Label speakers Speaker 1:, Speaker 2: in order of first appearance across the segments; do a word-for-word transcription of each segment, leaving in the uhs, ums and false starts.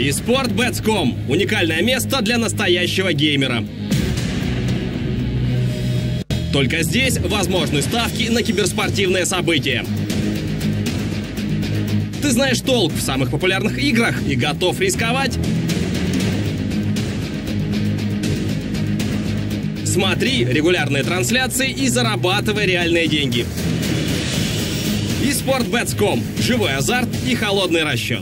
Speaker 1: и спорт бетс точка ком – уникальное место для настоящего геймера. Только здесь возможны ставки на киберспортивные события. Ты знаешь толк в самых популярных играх и готов рисковать? Смотри регулярные трансляции и зарабатывай реальные деньги. и спорт бетс точка ком – живой азарт и холодный расчет.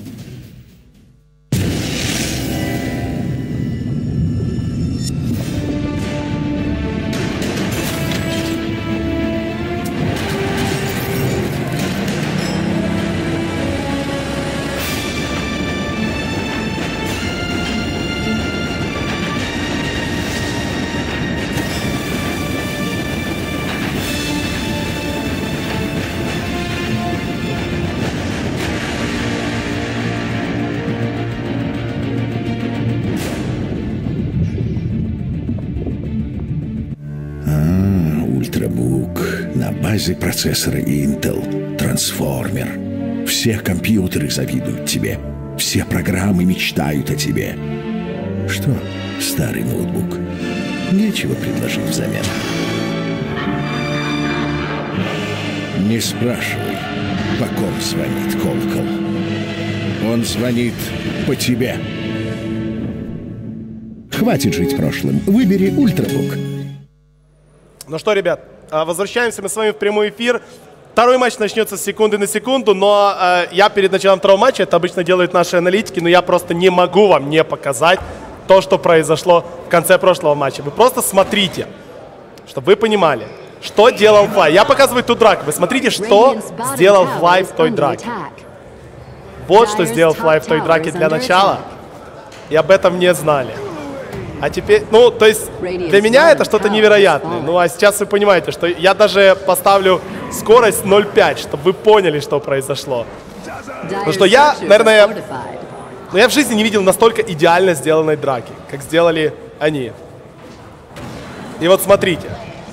Speaker 2: Базе процессора Intel, трансформер. Все компьютеры завидуют тебе. Все программы мечтают о тебе. Что, старый ноутбук, нечего предложить взамен? Не спрашивай, по ком звонит колокол. Он звонит по тебе. Хватит жить прошлым. Выбери ультрабук.
Speaker 3: Ну что, ребят, возвращаемся мы с вами в прямой эфир. Второй матч начнется с секунды на секунду, но э, я перед началом второго матча, это обычно делают наши аналитики, но я просто не могу вам не показать то, что произошло в конце прошлого матча. Вы просто смотрите, чтобы вы понимали, что делал Флай. Я показываю ту драку. Вы смотрите, что сделал Флай в той драке. Вот что сделал Флай в той драке для начала. И об этом не знали. А теперь, ну, то есть, для меня это что-то невероятное. Ну, а сейчас вы понимаете, что я даже поставлю скорость ноль пять, чтобы вы поняли, что произошло. Потому что я, наверное, ну, я в жизни не видел настолько идеально сделанной драки, как сделали они. И вот смотрите.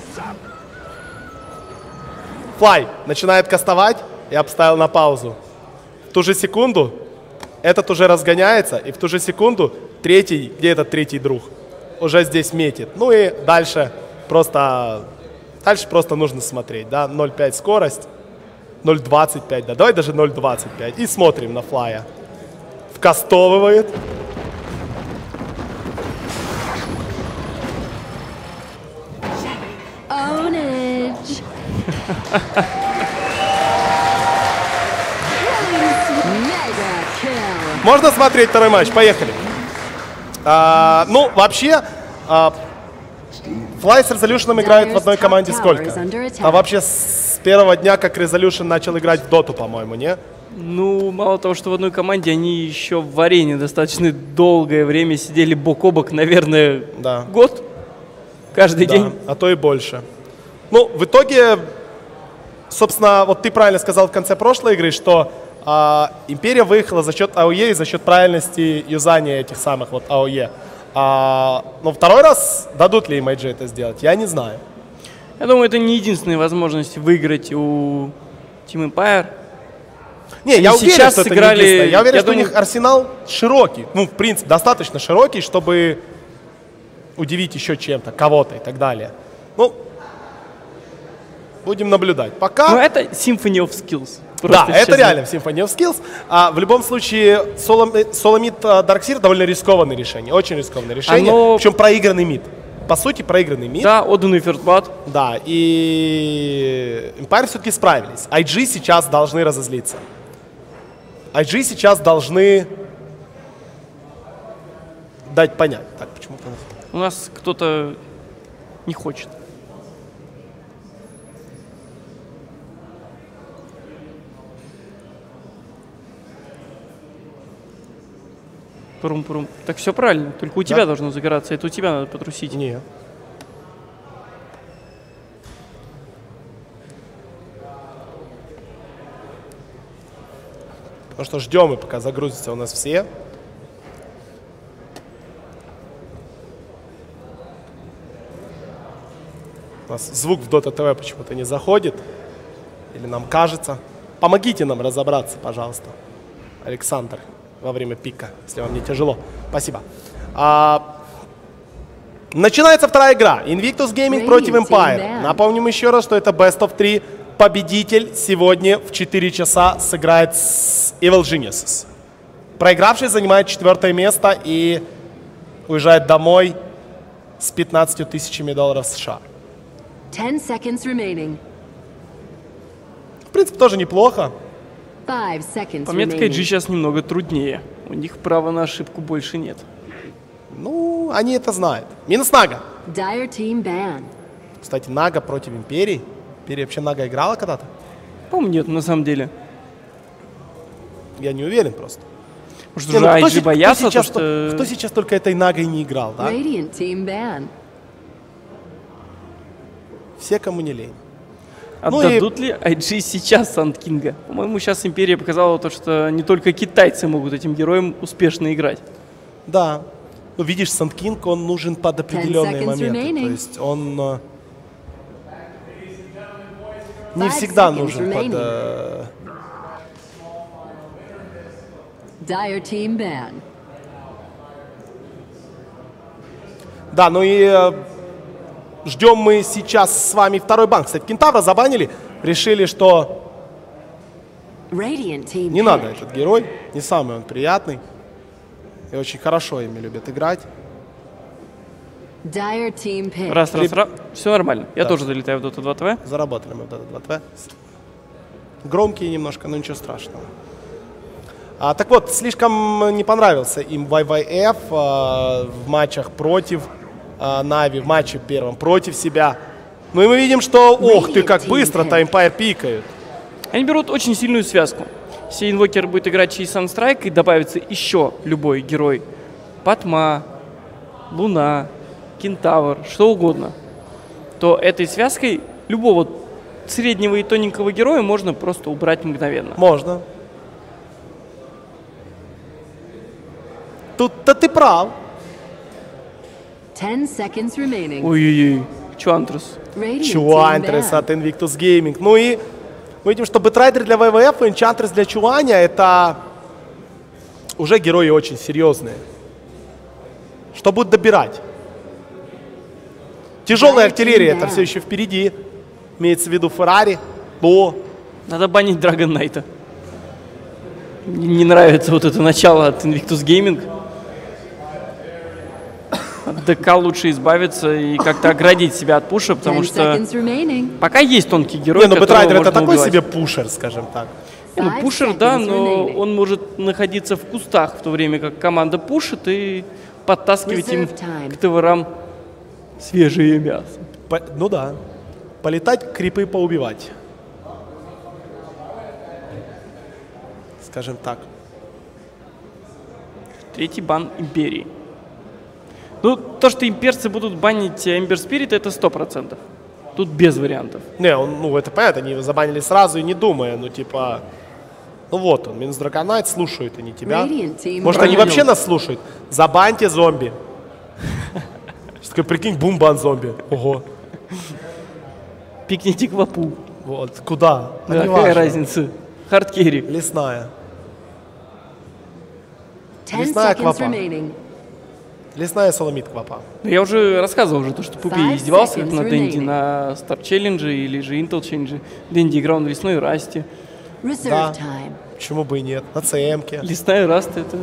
Speaker 3: Флай начинает кастовать, я поставил на паузу. В ту же секунду этот уже разгоняется, и в ту же секунду третий, где этот третий друг, уже здесь метит. Ну и дальше просто, дальше просто нужно смотреть, да, ноль пять скорость, ноль двадцать пять, да, давай даже ноль двадцать пять. И смотрим на Флая. Вкастовывает. Можно смотреть второй матч? Поехали. А, ну, вообще, а, Fly с Resolution играют в одной команде сколько? А вообще с первого дня, как Resolution начал играть в доту, по-моему, не?
Speaker 4: Ну, мало того, что в одной команде, они еще в арене достаточно долгое время сидели бок о бок, наверное,
Speaker 3: да.
Speaker 4: год, каждый
Speaker 3: да,
Speaker 4: день.
Speaker 3: А то и больше. Ну, в итоге, собственно, вот ты правильно сказал в конце прошлой игры, что а, Империя выехала за счет АОЕ и за счет правильности юзания этих самых вот АОЕ. А, но второй раз дадут ли им ай джи это сделать, я не знаю.
Speaker 4: Я думаю, это не единственная возможность выиграть у Team Empire.
Speaker 3: Не,
Speaker 4: Они
Speaker 3: я уверен,
Speaker 4: сейчас
Speaker 3: что
Speaker 4: сыграли,
Speaker 3: это не единственное. Я уверен,
Speaker 4: я
Speaker 3: что
Speaker 4: думаю...
Speaker 3: у них арсенал широкий. Ну, в принципе, достаточно широкий, чтобы удивить еще чем-то, кого-то и так далее. Ну, будем наблюдать. Пока...
Speaker 4: Ну, это Symphony of Skills.
Speaker 3: Да, это честно. Реально Symphony of Skills. А, в любом случае, соло-мид Darkseer довольно рискованное решение. Очень рискованное решение. Оно... Причем проигранный мид. По сути, проигранный мид.
Speaker 4: Да, отданный ферстбат.
Speaker 3: Да, и Empire все-таки справились. ай джи сейчас должны разозлиться. ай джи сейчас должны дать понять. Так, почему-то...
Speaker 4: У нас кто-то не хочет. Пурум-пурум. Так все правильно, только у тебя да? должно загораться, это у тебя надо потрусить.
Speaker 3: Нет. Ну что, ждем, и пока загрузятся у нас все. У нас звук в Dota ти ви почему-то не заходит. Или нам кажется. Помогите нам разобраться, пожалуйста, Александр. во время пика, если вам не тяжело. Спасибо. А, начинается вторая игра. Invictus Gaming против Empire. Напомним еще раз, что это Best of три. Победитель сегодня в четыре часа сыграет с Evil Geniuses. Проигравший занимает четвертое место и уезжает домой с пятнадцатью тысячами долларов США.
Speaker 5: Ten seconds remaining.
Speaker 3: В принципе, тоже неплохо.
Speaker 5: Five seconds
Speaker 4: По метке
Speaker 5: remaining.
Speaker 4: G сейчас немного труднее. У них права на ошибку больше нет.
Speaker 3: Ну, они это знают. Минус Нага.
Speaker 5: Dire team ban.
Speaker 3: Кстати, Нага против Империи. Империя вообще Нага играла когда-то?
Speaker 4: По-моему, нет, на самом деле.
Speaker 3: Я не уверен просто.
Speaker 4: Может,
Speaker 3: Не,
Speaker 4: уже
Speaker 3: ну, кто,
Speaker 4: ай джи
Speaker 3: се- кто
Speaker 4: боятся, то,
Speaker 3: сейчас,
Speaker 4: что...
Speaker 3: кто сейчас только этой Нагой не играл, да?
Speaker 5: Radiant team ban.
Speaker 3: Все, кому не лень. Ну и-
Speaker 4: Отдадут ли ай джи сейчас Санд Кинга? По-моему, сейчас Империя показала то, что не только китайцы могут этим героям успешно играть.
Speaker 3: Да. Ну, видишь, Санд Кинг, он нужен под определенные
Speaker 5: seconds
Speaker 3: моменты.
Speaker 5: remaining.
Speaker 3: То есть он э, не
Speaker 5: Five
Speaker 3: всегда
Speaker 5: seconds
Speaker 3: нужен под...
Speaker 5: remaining.
Speaker 3: э,
Speaker 5: Dire team ban.
Speaker 3: Да, ну и э, ждем мы сейчас с вами второй банк. Кстати, Кентавра забанили, решили, что
Speaker 5: Radiant team
Speaker 3: не
Speaker 5: ban.
Speaker 3: надо этот герой, не самый он приятный. И очень хорошо ими любят играть.
Speaker 5: Dire team pick.
Speaker 4: Раз, раз,
Speaker 3: Реб-
Speaker 4: раз. Все нормально. Я
Speaker 3: Да.
Speaker 4: тоже долетаю в Дота два тэ вэ.
Speaker 3: Заработали мы вот этот два тэ вэ. Громкие немножко, но ничего страшного. А, так вот, слишком не понравился им вай вай эф а, в матчах против а, Нави, в матче первом против себя. Ну и мы видим, что, ох ты, как быстро-то Empire пикают.
Speaker 4: Они берут очень сильную связку. Если инвокер будет играть через Санстрайк и добавится еще любой герой, Патма, Луна, Кентавр, что угодно, то этой связкой любого среднего и тоненького героя можно просто убрать мгновенно.
Speaker 3: Можно. Тут-то ты прав.
Speaker 5: Ten seconds remaining.
Speaker 4: Ой-ой-ой, Чуантрус.
Speaker 5: Radiant team
Speaker 3: Чуантрес
Speaker 5: ban.
Speaker 3: от Invictus Gaming. Ну и мы видим, что Бэтрайдер для вай вай эф и Энчантрес для Чуаня — это уже герои очень серьезные. Что будут добирать? Тяжелая артиллерия — это все еще впереди. Имеется в виду Феррари. О,
Speaker 4: Надо банить Драгон Найта. Не не нравится вот это начало от Invictus Gaming. От ДК лучше избавиться и как-то оградить себя от пуша, потому
Speaker 5: Ten
Speaker 4: что
Speaker 5: seconds remaining.
Speaker 4: пока есть тонкий герой,
Speaker 3: не, ну
Speaker 4: которого
Speaker 3: Бэтрайдер — это
Speaker 4: можно
Speaker 3: такой
Speaker 4: убивать.
Speaker 3: себе пушер, скажем так.
Speaker 4: Не, ну,
Speaker 5: Five
Speaker 4: пушер, да,
Speaker 5: seconds
Speaker 4: но
Speaker 5: remaining.
Speaker 4: он может находиться в кустах, в то время как команда пушит и подтаскивать им
Speaker 5: Reserve time.
Speaker 4: к товарам свежее мясо.
Speaker 3: По- ну да. Полетать, крипы поубивать. Скажем так.
Speaker 4: Третий бан Империи. Ну, то, что имперцы будут банить Эмбер Спирит, это сто процентов. Тут без вариантов.
Speaker 3: Не, он, ну это понятно, они его забанили сразу и не думая, ну типа, ну вот он, Минус Драконайт слушают они тебя.
Speaker 5: Radiant team
Speaker 3: Может
Speaker 5: ban.
Speaker 3: они вообще нас слушают? Забаньте зомби. Сейчас такой, прикинь, бум-бан зомби. Ого.
Speaker 4: Пикните квапу.
Speaker 3: Вот, куда? А
Speaker 4: Да,
Speaker 3: не
Speaker 4: какая
Speaker 3: важно.
Speaker 4: разница? Хардкерри.
Speaker 3: Лесная.
Speaker 5: Ten
Speaker 3: Лесная
Speaker 5: seconds
Speaker 3: квапа.
Speaker 5: remaining.
Speaker 3: Лесная соломит квапа.
Speaker 4: Ну, я уже рассказывал уже то, что Пупи
Speaker 5: Five
Speaker 4: издевался
Speaker 5: seconds
Speaker 4: на Дэнди,
Speaker 5: remaining.
Speaker 4: на Star Challenge или же Intel Challenge. Дэнди играл на лесной расте.
Speaker 5: Reserve
Speaker 3: Да.
Speaker 5: time.
Speaker 3: Почему бы и нет? На ЦМке.
Speaker 4: Лесная раста это...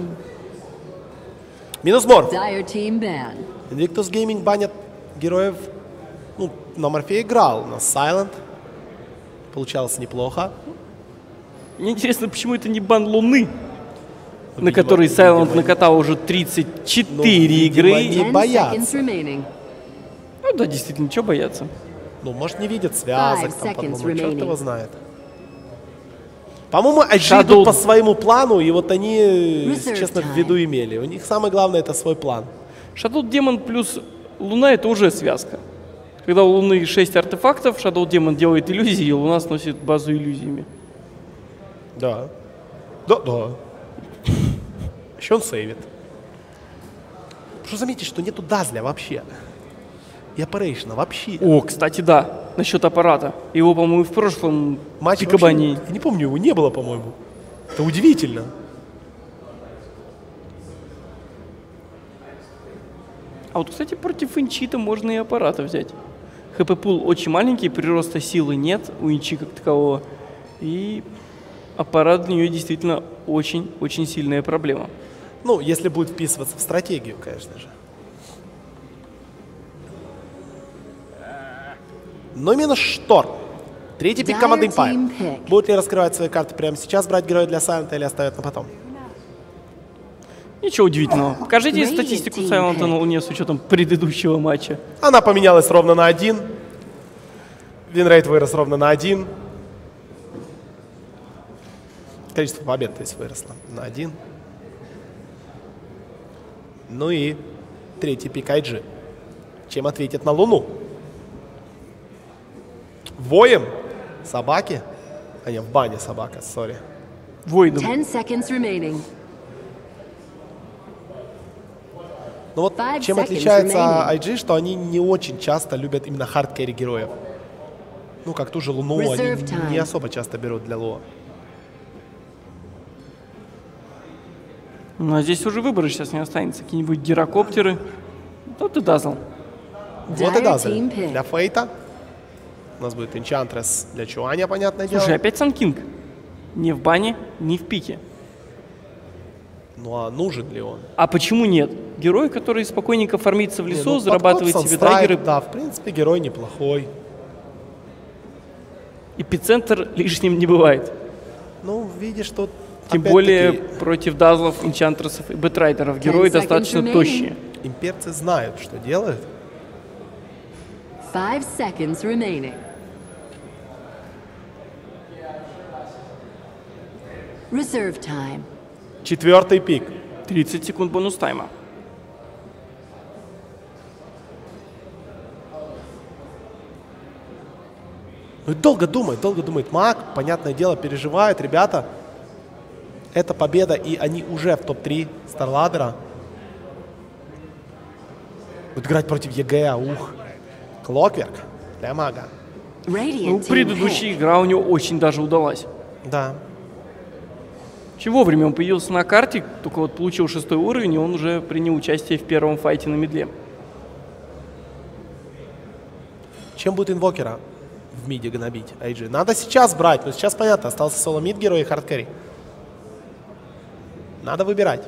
Speaker 3: Минус Морф.
Speaker 5: Dire team ban.
Speaker 3: Invictus Gaming банят героев. Ну, на Морфе играл, на Silent. Получалось неплохо.
Speaker 4: Мне интересно, почему это не бан Луны, на
Speaker 3: Видимо,
Speaker 4: который Silent
Speaker 3: видимо,
Speaker 4: накатал уже тридцать
Speaker 3: Ну,
Speaker 4: четыре
Speaker 3: видимо,
Speaker 4: игры.
Speaker 3: не
Speaker 5: Ten
Speaker 3: боятся.
Speaker 5: seconds remaining.
Speaker 4: Ну да, действительно, чего бояться?
Speaker 3: Ну, может, не видят связок,
Speaker 5: Five
Speaker 3: там,
Speaker 5: seconds
Speaker 3: по-моему, черт
Speaker 5: remaining.
Speaker 3: его знает. По-моему, ай джи
Speaker 4: Shadow-
Speaker 3: идут по своему плану, и вот они, если
Speaker 5: Reserve
Speaker 3: честно, в
Speaker 5: time.
Speaker 3: виду имели. У них самое главное — это свой план.
Speaker 4: Shadow Demon плюс Луна — это уже связка. Когда у Луны шесть артефактов, Shadow Demon делает иллюзии, и Луна сносит базу иллюзиями.
Speaker 3: Да. Да, да. Еще он сейвит. Что заметить, что нету Дазля вообще. И Operation вообще.
Speaker 4: О, кстати, да, насчет аппарата. Его, по-моему, в прошлом
Speaker 3: Матч
Speaker 4: пикабании.
Speaker 3: вообще- Я не помню, его не было, по-моему. Это удивительно.
Speaker 4: А вот, кстати, против Инчита можно и аппарата взять. ХП-пул очень маленький, прироста силы нет у Инчи как такового. И аппарат для нее действительно очень-очень сильная проблема.
Speaker 3: Ну, если будет вписываться в стратегию, конечно же. Но минус Шторм. Третий пик команды Empire. Будут ли раскрывать свои карты прямо сейчас, брать героя для Сайлента или оставят на потом?
Speaker 4: Ничего удивительного. Покажите статистику Сайлента на Луне с учетом предыдущего матча.
Speaker 3: Она поменялась ровно на один. Винрейт вырос ровно на один. Количество побед, то есть, выросло на один. Ну и третий пик ай джи. Чем ответит на Луну? Воем? Собаки? А не, в бане собака, сори.
Speaker 4: Войдом.
Speaker 5: Ten seconds remaining.
Speaker 3: Ну вот
Speaker 5: Five
Speaker 3: чем
Speaker 5: seconds
Speaker 3: отличается
Speaker 5: remaining.
Speaker 3: ай джи, что они не очень часто любят именно хардкэри героев. Ну, как ту же Луну, они
Speaker 5: Reserve time.
Speaker 3: не особо часто берут для Луа.
Speaker 4: Ну, а здесь уже выбора сейчас не останется. Какие-нибудь гирокоптеры. Тут и Дазл.
Speaker 3: Вот и
Speaker 5: Dire
Speaker 3: Дазель.
Speaker 5: team pick.
Speaker 3: Для Фейта. У нас будет Энчантрес для Чуаня, понятное дело.
Speaker 4: Слушай, опять Санкинг. Ни в бане, ни в пике.
Speaker 3: Ну а нужен ли он?
Speaker 4: А почему нет? Герой, который спокойненько фармится в
Speaker 3: Не,
Speaker 4: лесу,
Speaker 3: ну,
Speaker 4: зарабатывает
Speaker 3: подкоп,
Speaker 4: себе
Speaker 3: Санстрайк,
Speaker 4: драгеры.
Speaker 3: Да, в принципе, герой неплохой.
Speaker 4: Эпицентр лишним не бывает.
Speaker 3: Ну, видишь, тут
Speaker 4: Тем
Speaker 3: опять-таки,
Speaker 4: более против дазлов, энчантресов и бэтрайдеров. Герои
Speaker 5: seconds
Speaker 4: достаточно
Speaker 5: remaining.
Speaker 4: тощие.
Speaker 3: имперцы знают, что делают.
Speaker 5: Five seconds remaining. Reserve time.
Speaker 3: Четвертый пик.
Speaker 4: тридцать секунд бонус тайма.
Speaker 3: Ну, и долго думает, долго думает. Маг, понятное дело, переживает. Ребята, это победа, и они уже в топ три Старладдера. Будет играть против ЕГЭ, ух. Клокверк для мага.
Speaker 5: Radiant
Speaker 4: Ну,
Speaker 5: team
Speaker 4: предыдущая
Speaker 5: pick.
Speaker 4: игра у него очень даже удалась.
Speaker 3: Да.
Speaker 4: Очень вовремя он появился на карте, только вот получил шестой уровень, и он уже принял участие в первом файте на мидле.
Speaker 3: Чем будет инвокера в миде гнобить ай джи? Надо сейчас брать, но сейчас понятно, остался соло мид герой и хардкэри. Надо выбирать.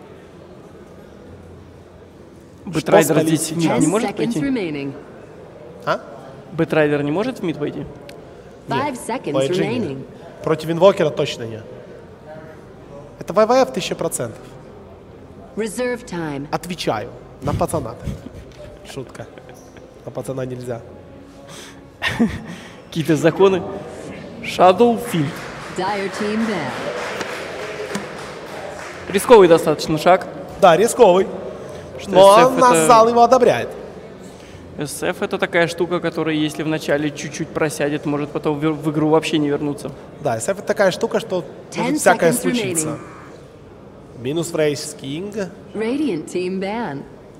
Speaker 4: Бэтрайдер
Speaker 3: спалить
Speaker 4: здесь в
Speaker 3: сейчас?
Speaker 4: мид не
Speaker 5: Ten
Speaker 4: может
Speaker 5: seconds
Speaker 4: пойти?
Speaker 5: remaining.
Speaker 3: А?
Speaker 4: Бэтрайдер не может в мид пойти?
Speaker 5: Five
Speaker 3: По
Speaker 5: seconds
Speaker 3: ай джи нет.
Speaker 5: remaining.
Speaker 3: Против инвокера точно нет. Это ВВФ тысяча процентов.
Speaker 5: Reserve time.
Speaker 3: Отвечаю. На пацана. Шутка. На пацана нельзя.
Speaker 4: Какие-то законы. Shadow Field.
Speaker 5: Dire team ban.
Speaker 4: Рисковый достаточно шаг.
Speaker 3: Да, рисковый.
Speaker 4: Что
Speaker 3: Но
Speaker 4: эс эф
Speaker 3: наш
Speaker 4: это-
Speaker 3: зал его одобряет.
Speaker 4: эс эф это такая штука, которая, если вначале чуть-чуть просядет, может потом в, в игру вообще не вернуться.
Speaker 3: Да, эс эф это такая штука, что
Speaker 5: Ten
Speaker 3: может всякое
Speaker 5: seconds
Speaker 3: случиться.
Speaker 5: remaining.
Speaker 3: Минус в рейс Кинг.
Speaker 5: Radiant team ban.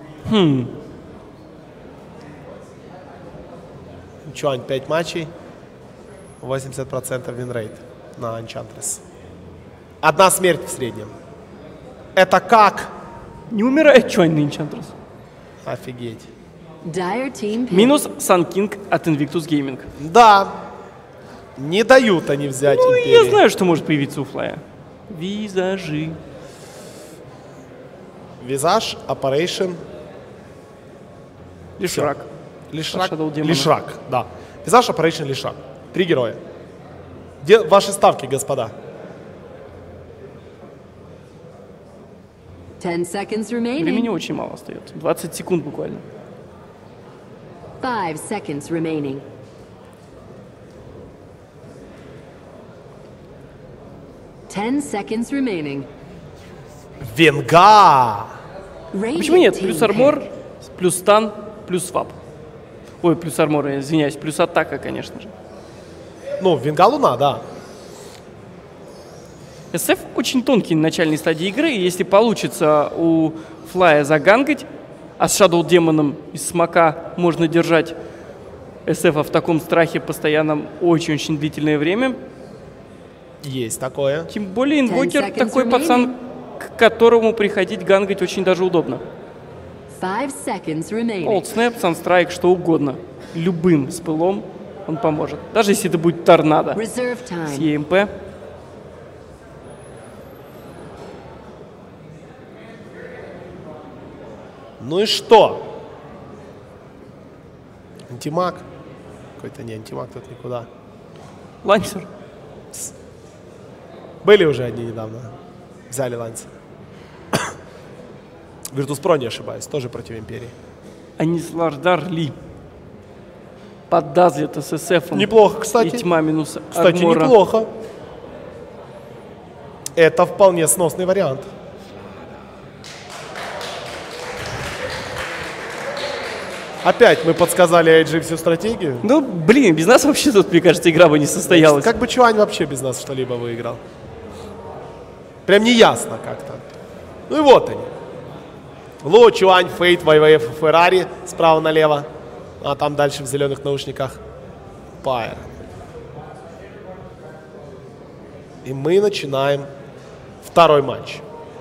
Speaker 3: Чуань пять матчей. восемьдесят процентов винрейт на Enchantress. Одна смерть в среднем. Это как?
Speaker 4: Не умирает Чуань на Enchantress.
Speaker 3: Офигеть.
Speaker 5: Dire team pick.
Speaker 4: Минус Sun King от Invictus Gaming.
Speaker 3: Да. Не дают они взять
Speaker 4: Ну,
Speaker 3: империи.
Speaker 4: я знаю, что может появиться у Флая. Визажи.
Speaker 3: Визаж, Operation,
Speaker 4: Лишрак.
Speaker 3: Лишрак.
Speaker 4: Shadow Demon.
Speaker 3: Лишрак, да. Визаж, Operation, Лишрак. Три героя. Где ваши ставки, господа?
Speaker 5: Ten seconds
Speaker 4: Времени
Speaker 5: remaining.
Speaker 4: очень мало остается. двадцать секунд буквально.
Speaker 5: Five seconds remaining. Ten seconds remaining.
Speaker 3: Венга!
Speaker 5: Radiant
Speaker 4: Почему нет?
Speaker 5: team
Speaker 4: Плюс
Speaker 5: pick.
Speaker 4: армор, плюс стан, плюс свап. Ой, плюс армор, я извиняюсь, плюс атака, конечно же.
Speaker 3: Ну, Венга Луна, да.
Speaker 4: эс эф очень тонкий на начальной стадии игры, и если получится у Флая загангать, а с Shadow Демоном из смока можно держать эс эф в таком страхе постоянном очень-очень длительное время,
Speaker 3: Есть такое.
Speaker 4: тем более инвокер
Speaker 5: seconds
Speaker 4: такой
Speaker 5: remaining.
Speaker 4: пацан, к которому приходить гангать очень даже удобно.
Speaker 5: Five seconds remaining.
Speaker 4: Old Snap, Sunstrike, что угодно. Любым спылом он поможет. Даже если это будет торнадо
Speaker 5: Reserve
Speaker 4: с
Speaker 5: time.
Speaker 4: Е Эм Пэ.
Speaker 3: Ну и что? Антимаг? Какой-то не антимаг, тут никуда.
Speaker 4: Лансер.
Speaker 3: Были уже одни недавно. Взяли лансер. Virtus.pro, не ошибаюсь, тоже против Империи.
Speaker 4: Анислардар Ли. Поддазлит эс эс эф.
Speaker 3: Неплохо, кстати.
Speaker 4: И тьма минус
Speaker 3: Кстати,
Speaker 4: армора.
Speaker 3: неплохо. Это вполне сносный вариант. Опять мы подсказали ай джи всю стратегию.
Speaker 4: Ну, блин, без нас вообще тут, мне кажется, игра бы не состоялась.
Speaker 3: Как бы Чуань вообще без нас что-либо выиграл. Прям неясно как-то. Ну и вот они. Лу, Чуань, Фейт, вай вай эф, Феррари справа налево. А там дальше в зеленых наушниках Пайер. И мы начинаем второй матч.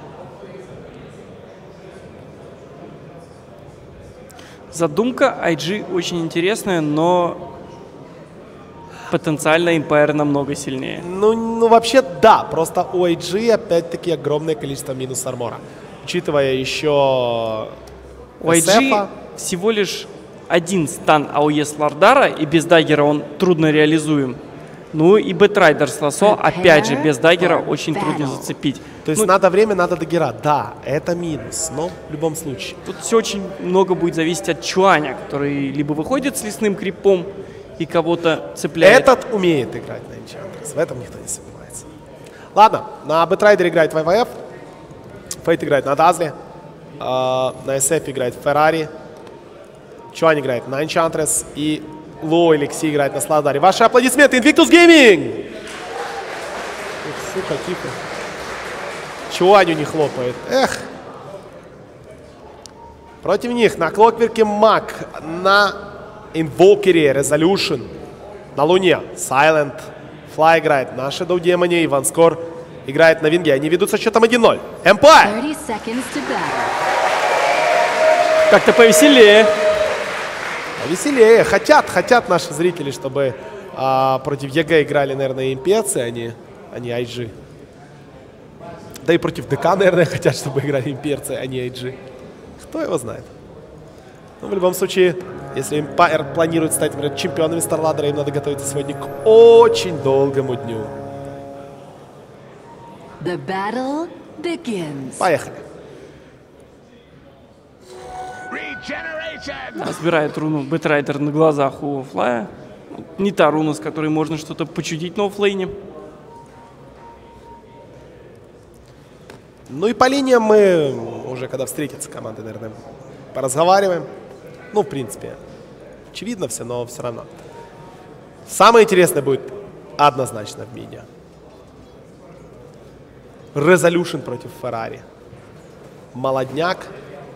Speaker 4: Задумка ай джи очень интересная, но потенциально Empire намного сильнее.
Speaker 3: Ну, ну, вообще, да. Просто у ай джи, опять-таки, огромное количество минус армора. Учитывая еще
Speaker 4: У ай джи
Speaker 3: эс эф-а.
Speaker 4: всего лишь один стан эй о и с Лардара, и без даггера он трудно реализуем. Ну и Бэтрайдер с Лассо, опять же, без даггера очень трудно зацепить.
Speaker 3: То есть
Speaker 4: Ну,
Speaker 3: надо время, надо даггера. Да, это минус, но в любом случае.
Speaker 4: Тут все очень много будет зависеть от Чуаня, который либо выходит с лесным крипом и кого-то цепляет.
Speaker 3: Этот умеет играть на Enchantress, в этом никто не сомневается. Ладно, на Бэтрайдере играет вай вай эф, Фейт играет на Дазле, э, на эс эф играет Феррари, Чуань играет на Enchantress и Лу или Кси играет на Сладаре. Ваши аплодисменты, Invictus Gaming! Ух, сука, тихо. Чуаню не хлопает. Эх. Против них на Клокверке Мак, на Инвокере Resolution, на Луне Silent, Fly играет на Shadow Демоне, и Ванскор играет на Винге. Они ведут со счетом один ноль. Empire!
Speaker 5: thirty seconds to battle.
Speaker 4: Как-то повеселее.
Speaker 3: Веселее. Хотят, хотят наши зрители, чтобы а, против ЕГЭ играли, наверное, имперцы, а не, а не ай джи. Да и против ДК, наверное, хотят, чтобы играли имперцы, а не ай джи. Кто его знает. Ну, в любом случае, если Empire планирует стать, например, чемпионами Старладера, им надо готовиться сегодня к очень долгому дню.
Speaker 5: The battle begins.
Speaker 3: Поехали.
Speaker 4: Разбирает руну Бэтрайдер на глазах у Флая. Не та руна, с которой можно что-то почудить на оффлейне.
Speaker 3: Ну и по линиям мы уже, когда встретятся команды, наверное, поразговариваем. Ну, в принципе, очевидно все, но все равно. Самое интересное будет однозначно в миде. Resolution против Феррари. Молодняк.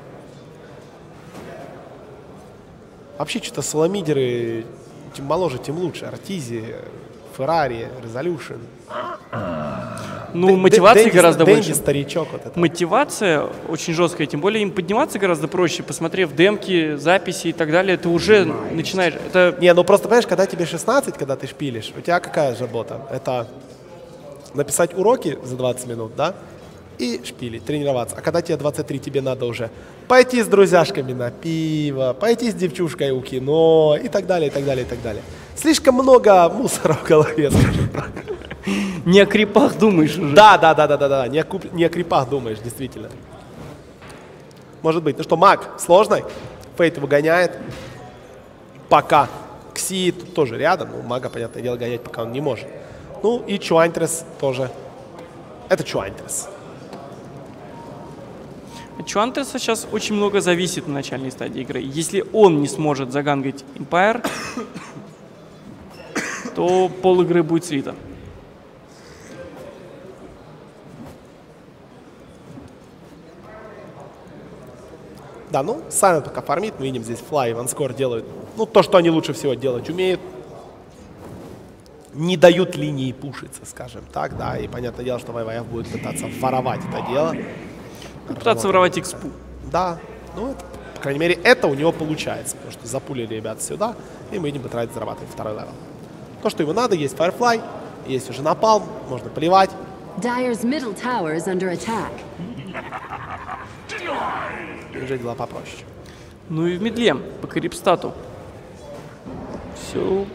Speaker 3: Вообще, что-то соломидеры, чем моложе, тем лучше. Артизи, Феррари, Resolution.
Speaker 4: Ну, мотивации
Speaker 3: Дэнди,
Speaker 4: гораздо
Speaker 3: Дэнди,
Speaker 4: больше.
Speaker 3: старичок вот это.
Speaker 4: Мотивация очень жесткая, тем более им подниматься гораздо проще. Посмотрев демки, записи и так далее, ты уже начинаешь... Это
Speaker 3: Не, ну просто, понимаешь, когда тебе шестнадцать, когда ты шпилишь, у тебя какая же работа? Это написать уроки за двадцать минут, да? И шпилить, тренироваться. А когда тебе двадцать три, тебе надо уже пойти с друзьяшками на пиво, пойти с девчушкой у кино и так далее, и так далее, и так далее. Слишком много мусора в голове, скажем так.
Speaker 4: не о крипах думаешь уже.
Speaker 3: Да, да, да, да, да, да. Не о, куп- не о крипах думаешь, действительно. Может быть. Ну что, Маг сложный. Фейт его гоняет. Пока. Кси тут тоже рядом. Ну, Мага, понятное дело, гонять пока он не может. Ну и Чуантрес тоже. Это Чуантрес.
Speaker 4: От Чуантреса сейчас очень много зависит на начальной стадии игры. Если он не сможет загангать Empire, то пол игры будет слито.
Speaker 3: Да, ну, Silent пока фармит. Мы видим, здесь Fly и Ванскор делают, ну, то, что они лучше всего делать умеют. Не дают линии пушиться, скажем так, да. И понятное дело, что вай вай эф будет пытаться воровать это дело.
Speaker 4: Пытаться воровать экспу.
Speaker 3: Да, ну, это По крайней мере, это у него получается. Потому что запулили ребят сюда, и мы идем потратить, зарабатывать второй левел. То, что ему надо, есть Firefly, есть уже напалм, можно поливать.
Speaker 5: Dire's middle tower is under attack.
Speaker 3: Уже дела попроще.
Speaker 4: Ну и в медле, по крипстату. Все.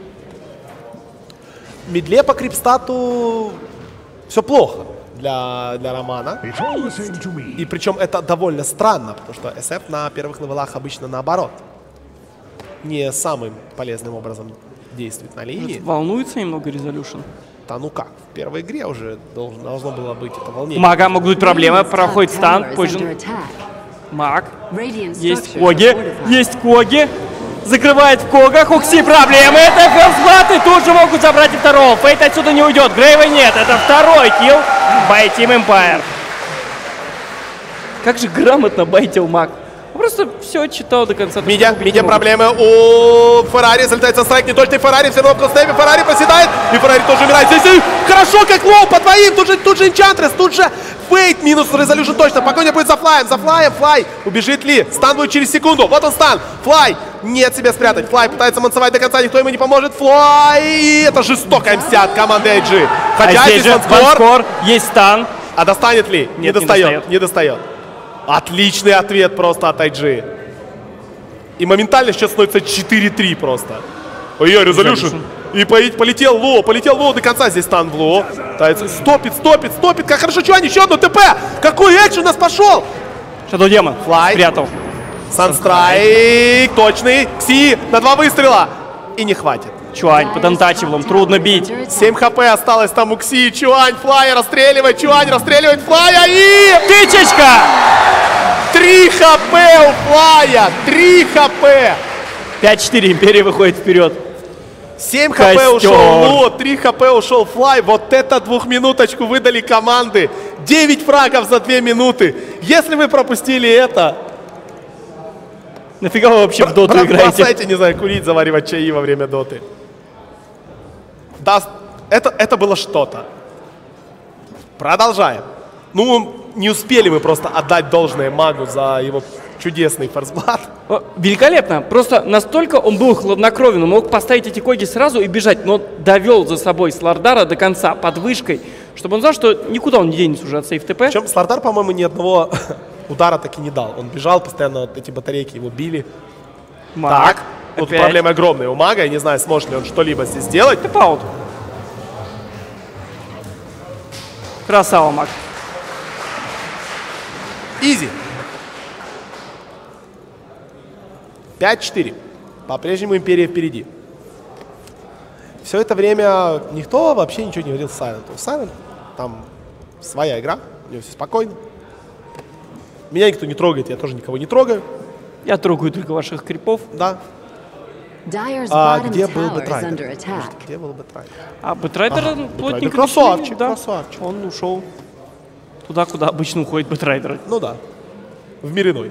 Speaker 3: В медле по крипстату все плохо для, для Романа. И причем это довольно странно, потому что эс эф на первых левелах обычно наоборот. Не самым полезным образом действует на линии.
Speaker 4: Волнуется немного Resolution.
Speaker 3: Да ну как, в первой игре уже должно, должно было быть это волнение.
Speaker 4: Мага могут быть проблемы,
Speaker 5: Radiant's top
Speaker 4: проходит стан,
Speaker 5: tower is
Speaker 4: позже.
Speaker 5: under attack.
Speaker 4: Маг.
Speaker 5: Radiant
Speaker 4: Есть
Speaker 5: structures
Speaker 4: Коги,
Speaker 5: are fortified.
Speaker 4: есть Коги. Закрывает в Когах, Укси проблемы. Это Хелсблад, и тут же могут забрать и второго. Фейт отсюда не уйдет, Грейва нет. Это второй килл. Бай Team Empire. Как же грамотно байтил Маг. Он просто все читал до конца.
Speaker 3: Мидя, Мидя проблемы у Феррари, залетает со страйк, не точно Феррари, все равно в костнепе, Феррари проседает, и Феррари тоже умирает. Здесь и хорошо, как лоу, по двоим, тут же, тут же Энчантрес, тут же Фейт, минус Resolution точно, погоня будет за Флаем, за Флаем, Флай, убежит ли, стан будет через секунду, вот он стан, Флай, нет себя спрятать, Флай пытается мансовать до конца, никто ему не поможет, Флай, и это жестокая мстя от команды эй джи. Хотя
Speaker 4: А здесь
Speaker 3: здесь
Speaker 4: же
Speaker 3: ванскор,
Speaker 4: ванскор, есть стан.
Speaker 3: а достанет ли? Не
Speaker 4: Нет, не
Speaker 3: достает,
Speaker 4: достает.
Speaker 3: не достает. Отличный ответ просто от ай джи. И моментально сейчас становится четыре три просто. Ой-ой, Resolution. И по- полетел Ло, полетел Ло до конца. Здесь стан в Ло. Стопит, стопит, стопит. Как хорошо, Чуань, еще одно ТП. Какой экшен у нас пошел.
Speaker 4: Shadow Demon
Speaker 3: Флай.
Speaker 4: спрятал.
Speaker 3: Санстрайк, точный. Кси на два выстрела. И не хватит.
Speaker 4: Чуань под антачивлом, трудно бить.
Speaker 3: семь хп осталось там у Кси. Чуань, Флай расстреливает. Чуань расстреливает Флая и...
Speaker 4: Тычечка!
Speaker 3: три хп у Флая. три хп.
Speaker 4: пять-четыре, Империя выходит вперед.
Speaker 3: семь хп
Speaker 4: Костер.
Speaker 3: ушел Ло, три хп ушел Флай. Вот это двухминуточку выдали команды. девять фрагов за две минуты. Если вы пропустили это,
Speaker 4: Нафига вы вообще в доту
Speaker 3: брат,
Speaker 4: играете?
Speaker 3: бросайте, не знаю, курить, заваривать чаи во время доты. Да, это, это было что-то. Продолжаем. Ну, не успели мы просто отдать должное магу за его чудесный форсблад.
Speaker 4: О, великолепно. Просто настолько он был хладнокровен, он мог поставить эти коги сразу и бежать, но довел за собой Слардара до конца под вышкой, чтобы он знал, что никуда он не денется уже от сейф ТП.
Speaker 3: Причем Слардар, по-моему, ни одного удара так и не дал. Он бежал, постоянно вот эти батарейки его били.
Speaker 4: Маг.
Speaker 3: Так, тут
Speaker 4: Опять.
Speaker 3: проблема огромная у мага. Я не знаю, сможет ли он что-либо здесь сделать.
Speaker 4: Тэп-аут. Красава, Маг.
Speaker 3: Изи. пять-четыре. По-прежнему Империя впереди. Все это время никто вообще ничего не говорил Сайленту. Сайлент, там своя игра, у него все спокойно. Меня никто не трогает, я тоже никого не трогаю.
Speaker 4: Я трогаю только ваших крипов.
Speaker 3: Да.
Speaker 5: Dire's
Speaker 3: А
Speaker 5: bottom
Speaker 3: где был
Speaker 5: tower is
Speaker 3: Бэтрайдер?
Speaker 5: under attack.
Speaker 3: Где был Бэтрайдер?
Speaker 4: А Бэтрайдер
Speaker 3: Ага,
Speaker 4: плотненько.
Speaker 3: Бэтрайдер красавчик,
Speaker 4: дешевле, да.
Speaker 3: красавчик.
Speaker 4: Он ушел туда, куда обычно уходит Бэтрайдер.
Speaker 3: Ну да. В мир иной.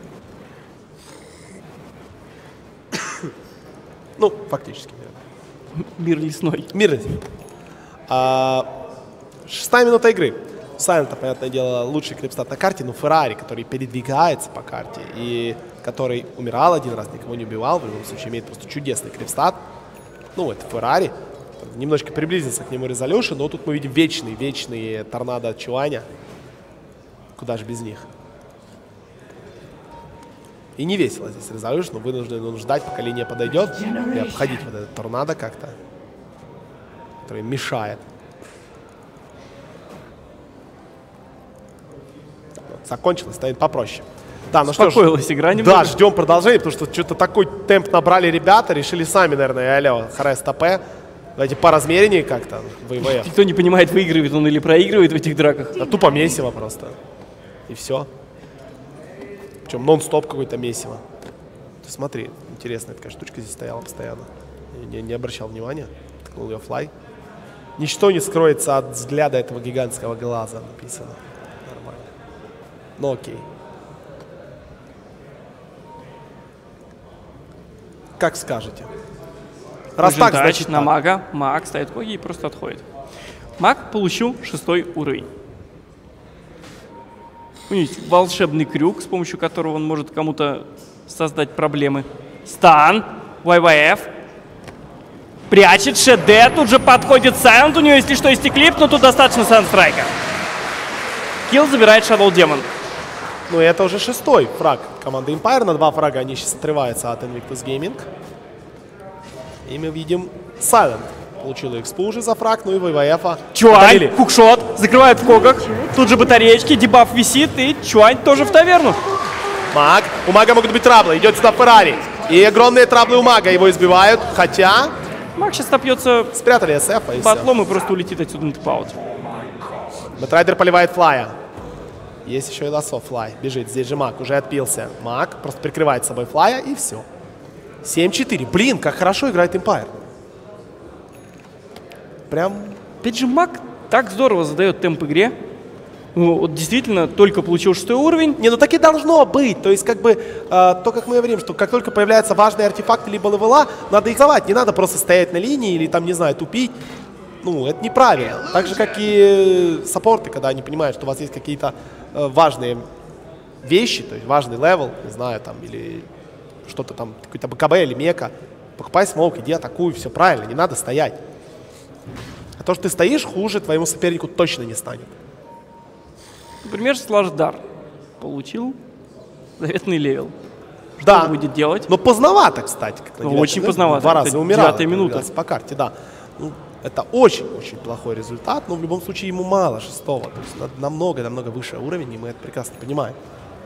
Speaker 3: Ну, фактически.
Speaker 4: Мир лесной.
Speaker 3: Мир иной. А, шестая минута игры. Сайлента, понятное дело, лучший крипстат на карте, но Феррари, который передвигается по карте и который умирал один раз, никого не убивал, в любом случае имеет просто чудесный крипстат. Ну, это Феррари. Немножко приблизился к нему Resolution, но тут мы видим вечный, вечный торнадо от Чуаня. Куда же без них? И не весело здесь Resolution, но вынужден он ждать, пока линия подойдет, и обходить вот этот торнадо как-то, который мешает. Закончилось, станет попроще. Да, ну что ж,
Speaker 4: Успокоилась игра немного.
Speaker 3: да, ждем продолжения, потому что что-то такой темп набрали ребята, решили сами, наверное, алло, Харес ТП. Давайте по размерению как-то в ВВФ.
Speaker 4: Никто не понимает, выигрывает он или проигрывает в этих драках.
Speaker 3: Да, тупо месиво просто. И все. Причем нон-стоп какой-то месиво. Ты смотри, интересная такая штучка здесь стояла постоянно. Я не, не обращал внимания. Ткнул ее флай. Ничто не скроется от взгляда этого гигантского глаза, написано. Нормально. Ну окей. Как скажете. Раз так,
Speaker 4: Тач
Speaker 3: значит
Speaker 4: на
Speaker 3: так.
Speaker 4: мага. Маг ставит коги и просто отходит. Маг получил шестой уровень. У него есть волшебный крюк, с помощью которого он может кому-то создать проблемы. Стан. вай вай эф. Прячет ШД. Тут же подходит Сайлент. У него, если что, есть и клип, но тут достаточно Санстрайка. Килл забирает Shadow Demon.
Speaker 3: Ну и это уже шестой фраг команды Empire. На два фрага они сейчас отрываются от Invictus Gaming. И мы видим Silent. Получила экспужи за фраг, ну и вай вай эф-а
Speaker 4: Чуань, хукшот, закрывают в когах. Тут же батареечки, дебаф висит, и Чуань тоже в таверну.
Speaker 3: Маг. У Мага могут быть траблы. Идет сюда Феррари. И огромные траблы у Мага. Его избивают. Хотя...
Speaker 4: Маг сейчас напьется
Speaker 3: спрятали эс эф, и
Speaker 4: батлом и просто улетит отсюда на тп-аут.
Speaker 3: Бэтрайдер поливает Флая. Есть еще и лассо. Флай бежит. Здесь же Маг уже отпился. Маг просто прикрывает собой Флая, и все. семь четыре. Блин, как хорошо играет Empire. Прям...
Speaker 4: Опять же, Маг так здорово задает темп игре. Ну, вот действительно, только получил шестой уровень.
Speaker 3: Не, ну так и должно быть. То есть, как бы, э, то, как мы говорим, что как только появляются важные артефакты либо левела, надо их давать. Не надо просто стоять на линии или там, не знаю, тупить. Ну, это неправильно. Так же, как и саппорты, когда они понимают, что у вас есть какие-то э, важные вещи, то есть важный левел, не знаю, там, или что-то там, какой-то БКБ или мека. Покупай смоук, иди атакуй, все правильно, не надо стоять. А то, что ты стоишь, хуже твоему сопернику точно не станет.
Speaker 4: Например, Слаждар получил заветный левел. Что
Speaker 3: Да.
Speaker 4: он будет делать?
Speaker 3: Но поздновато, кстати. Как на
Speaker 4: Ну,
Speaker 3: девятом,
Speaker 4: очень
Speaker 3: да?
Speaker 4: поздновато.
Speaker 3: Два раза
Speaker 4: Это
Speaker 3: умирал.
Speaker 4: девятая минута.
Speaker 3: По карте, да. Ну, это очень-очень плохой результат, но в любом случае ему мало шестого. То есть намного-намного выше уровень, и мы это прекрасно понимаем.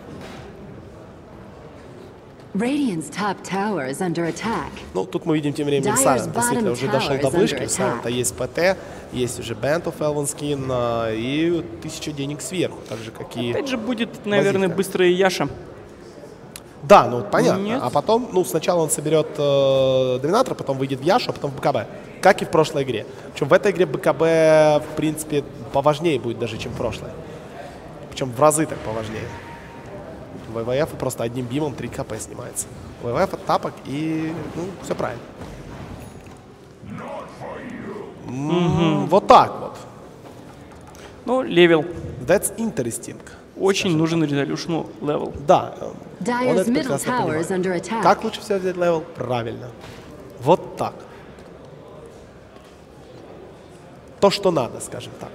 Speaker 5: Radiant's top tower is under attack.
Speaker 3: Ну, тут мы видим тем временем
Speaker 5: Dyer's
Speaker 3: Сайленд действительно
Speaker 5: bottom
Speaker 3: уже
Speaker 5: tower
Speaker 3: дошел
Speaker 5: is
Speaker 3: до
Speaker 5: under
Speaker 3: вышки. У
Speaker 5: attack.
Speaker 3: Сайленда есть ПТ, есть уже Band of Elven Skin а, и тысяча денег сверху, так же, как и...
Speaker 4: Опять же, будет, наверное,
Speaker 3: Лазика.
Speaker 4: быстрая Яша.
Speaker 3: Да, ну понятно.
Speaker 4: Нет.
Speaker 3: А потом, ну, сначала он соберет э, Доминатора, потом выйдет в Яшу, а потом в БКБ. Как и в прошлой игре. Причем в этой игре БКБ, в принципе, поважнее будет даже, чем в прошлой. Причем в разы так поважнее. вай вай эф просто одним бимом три КП снимается. вай вай эф от тапок и, ну, все правильно. М, Вот так вот.
Speaker 4: Ну, левел.
Speaker 3: That's interesting.
Speaker 4: Очень нужен резолюшну левел.
Speaker 3: Да. Он
Speaker 5: Dyer's
Speaker 3: это
Speaker 5: middle
Speaker 3: прекрасно
Speaker 5: tower is
Speaker 3: понимает.
Speaker 5: under attack.
Speaker 3: Как лучше всего взять левел? Правильно. Вот так. То, что надо, скажем так.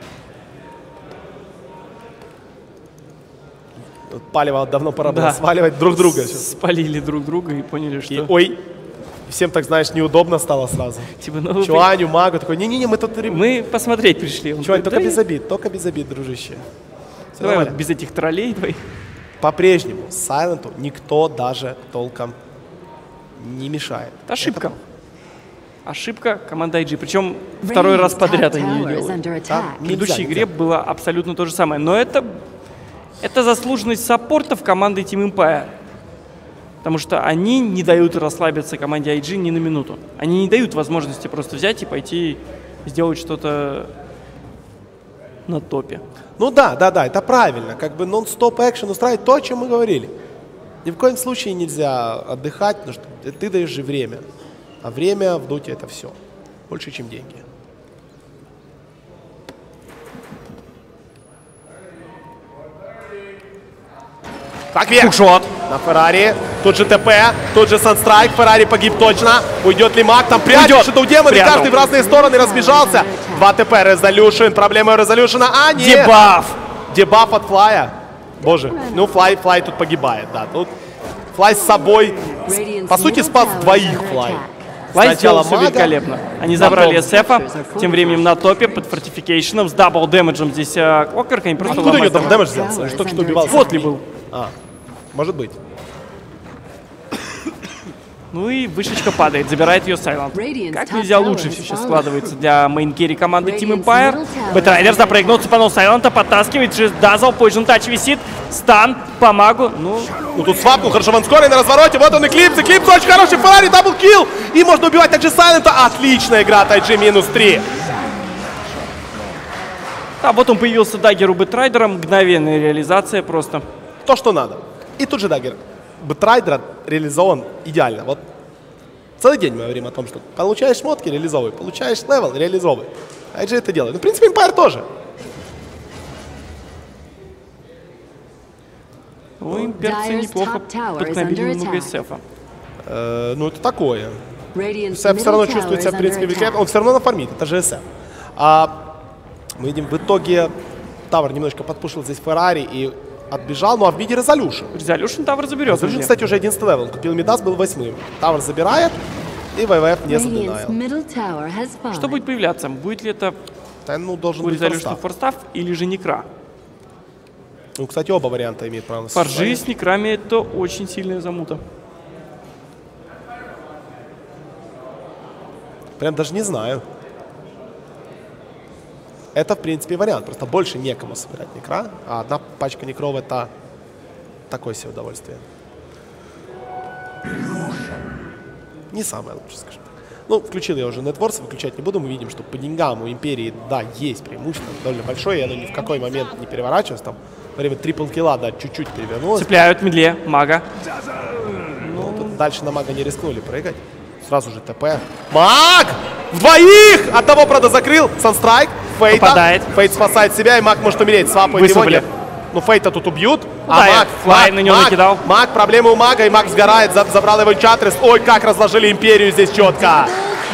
Speaker 3: Вот палево давно пора было
Speaker 4: Да.
Speaker 3: сваливать друг друга. Сейчас.
Speaker 4: Спалили друг друга и поняли, что...
Speaker 3: И, ой, всем так, знаешь, неудобно стало сразу.
Speaker 4: Типа, ну, вы
Speaker 3: Чуаню, магу, такой, не-не-не, мы тут...
Speaker 4: при- Мы посмотреть пришли. Он
Speaker 3: Чуань,
Speaker 4: говорит,
Speaker 3: только
Speaker 4: «Да
Speaker 3: без
Speaker 4: я-
Speaker 3: обид, только без обид, дружище. Всё
Speaker 4: Давай вот
Speaker 3: нормально.
Speaker 4: без этих троллей твоих.
Speaker 3: По-прежнему Сайленту никто даже толком не мешает.
Speaker 4: Это ошибка.
Speaker 3: Это-
Speaker 4: Ошибка команды ай джи. Причем второй
Speaker 5: Radiant's
Speaker 4: раз подряд
Speaker 5: top
Speaker 4: они ее
Speaker 5: tower is
Speaker 4: делают.
Speaker 5: under
Speaker 3: Там
Speaker 5: attack.
Speaker 4: В предыдущей
Speaker 3: нельзя,
Speaker 4: игре
Speaker 3: нельзя.
Speaker 4: было абсолютно то же самое. Но это, это заслуженность саппортов команды Team Empire. Потому что они не дают расслабиться команде ай джи ни на минуту. Они не дают возможности просто взять и пойти сделать что-то на топе.
Speaker 3: Ну да, да, да, это правильно. Как бы нон-стоп экшен устраивает то, о чем мы говорили. Ни в коем случае нельзя отдыхать, потому что ты даешь же время. А время в доте это все. Больше, чем деньги. Так, вверх.
Speaker 4: Хукшот.
Speaker 3: На Феррари. Тут же ТП, тут же Санстрайк. Феррари погиб точно. Уйдет ли маг? Там прячет
Speaker 4: Уйдет.
Speaker 3: Shadow Demon, и
Speaker 4: Прятал.
Speaker 3: каждый в разные стороны разбежался. Два ТП, Резолюшн. Проблема Резолюшна. А, нет.
Speaker 4: Дебаф.
Speaker 3: Дебаф от Флая. Боже. Ну, Флай, Флай тут погибает, да. Тут Флай с собой,
Speaker 5: Radiant's
Speaker 3: по сути,
Speaker 5: middle
Speaker 3: спас
Speaker 5: tower is
Speaker 3: двоих
Speaker 5: under
Speaker 3: Флай.
Speaker 5: attack.
Speaker 4: Лай
Speaker 3: Сначала
Speaker 4: сделал все
Speaker 3: мага,
Speaker 4: великолепно. Они забрали
Speaker 3: потом-
Speaker 4: эс эф, тем временем на топе под фортификейшеном с дабл дэмэджем здесь э, Окерка. Они просто
Speaker 3: Откуда у него
Speaker 4: ломают.
Speaker 3: там дэмэдж взялся? Он же только что убивался.
Speaker 4: Вот ли был.
Speaker 3: А, может быть.
Speaker 4: Ну и вышечка падает, забирает ее Сайлент.
Speaker 5: Radiant's
Speaker 4: Как
Speaker 5: top
Speaker 4: нельзя
Speaker 5: tower
Speaker 4: лучше
Speaker 5: is
Speaker 4: все сейчас
Speaker 5: fallen.
Speaker 4: складывается для мейн-керри команды Team
Speaker 5: Radiant's
Speaker 4: Empire.
Speaker 5: middle tower
Speaker 4: Бэтрайдер
Speaker 5: is
Speaker 4: запрыгнул, цепанул Сайлента, подтаскивает, же Дазл, Poison Touch висит, стан по магу. Ну,
Speaker 3: Ну тут свапнул, хорошо, ванскорый на развороте. Вот он, Эклипс, Эклипс очень хороший, Феррари, даблкилл. И можно убивать также Сайлента. Отличная игра от ай джи, минус три.
Speaker 4: а вот он появился даггер у Бэтрайдера, мгновенная реализация просто.
Speaker 3: То, что надо. И тут же даггер. Бэтрайдер реализован идеально. Вот целый день мы говорим о том, что получаешь шмотки, реализовывай. Получаешь левел, реализовывай. ай джи это делает. Ну, в принципе, Empire тоже.
Speaker 4: Ну, имперцы
Speaker 5: Dyer's
Speaker 4: неплохо
Speaker 5: top tower is
Speaker 4: подкнобили
Speaker 5: under
Speaker 4: немного
Speaker 5: attack.
Speaker 4: эс эфа.
Speaker 3: Э, ну, это такое.
Speaker 5: Radiant's
Speaker 3: Сэп все равно
Speaker 5: middle
Speaker 3: чувствует
Speaker 5: tower
Speaker 3: себя,
Speaker 5: is
Speaker 3: в принципе,
Speaker 5: under
Speaker 3: великолепно.
Speaker 5: attack.
Speaker 3: Он все равно нафармит, это же эс эф. А мы видим, в итоге Тавр немножко подпушил здесь Феррари и отбежал. Ну, а в миде Резолюшн.
Speaker 4: Резолюшн Тавр заберет.
Speaker 3: Резолюшн, кстати, уже одиннадцатый левел. Он купил Мидас, был восьмым. Тавр забирает, и ВВФ не
Speaker 5: Radiant's
Speaker 3: заденайл.
Speaker 5: middle tower has fallen.
Speaker 4: Что будет появляться? Будет ли это
Speaker 3: Да, ну, должен
Speaker 4: у
Speaker 3: быть
Speaker 4: Резолюшн
Speaker 3: форстав.
Speaker 4: форстав или же Некра?
Speaker 3: Ну, кстати, оба варианта имеют право на
Speaker 4: Форжи
Speaker 3: существование.
Speaker 4: с Некрами это очень сильная замута.
Speaker 3: Прям даже не знаю. Это, в принципе, вариант. Просто больше некому собирать некра. А одна пачка некров — это такое себе удовольствие. Не самое лучшее, скажем так. Ну, включил я уже Нетворс, выключать не буду. Мы видим, что по деньгам у Империи, да, есть преимущество довольно большое. И оно ни в какой момент не переворачивалось. Там во время трипл-килла, да, чуть-чуть перевернулось.
Speaker 4: Цепляют медле, мага.
Speaker 3: Ну, тут дальше на мага не рискнули прыгать. Сразу же ТП. Маг! В двоих! Одного, правда, закрыл. Санстрайк. Фейта.
Speaker 4: Попадает.
Speaker 3: Фейт спасает себя, и маг может умереть. Свапает его.
Speaker 4: Высыпали.
Speaker 3: Нет. Ну, Фейта тут убьют.
Speaker 4: Да,
Speaker 3: А маг,
Speaker 4: флай
Speaker 3: маг,
Speaker 4: на него
Speaker 3: маг,
Speaker 4: накидал.
Speaker 3: Маг, проблемы у мага, и маг сгорает. За- Забрал его Чатрис. Ой, как разложили Империю здесь четко.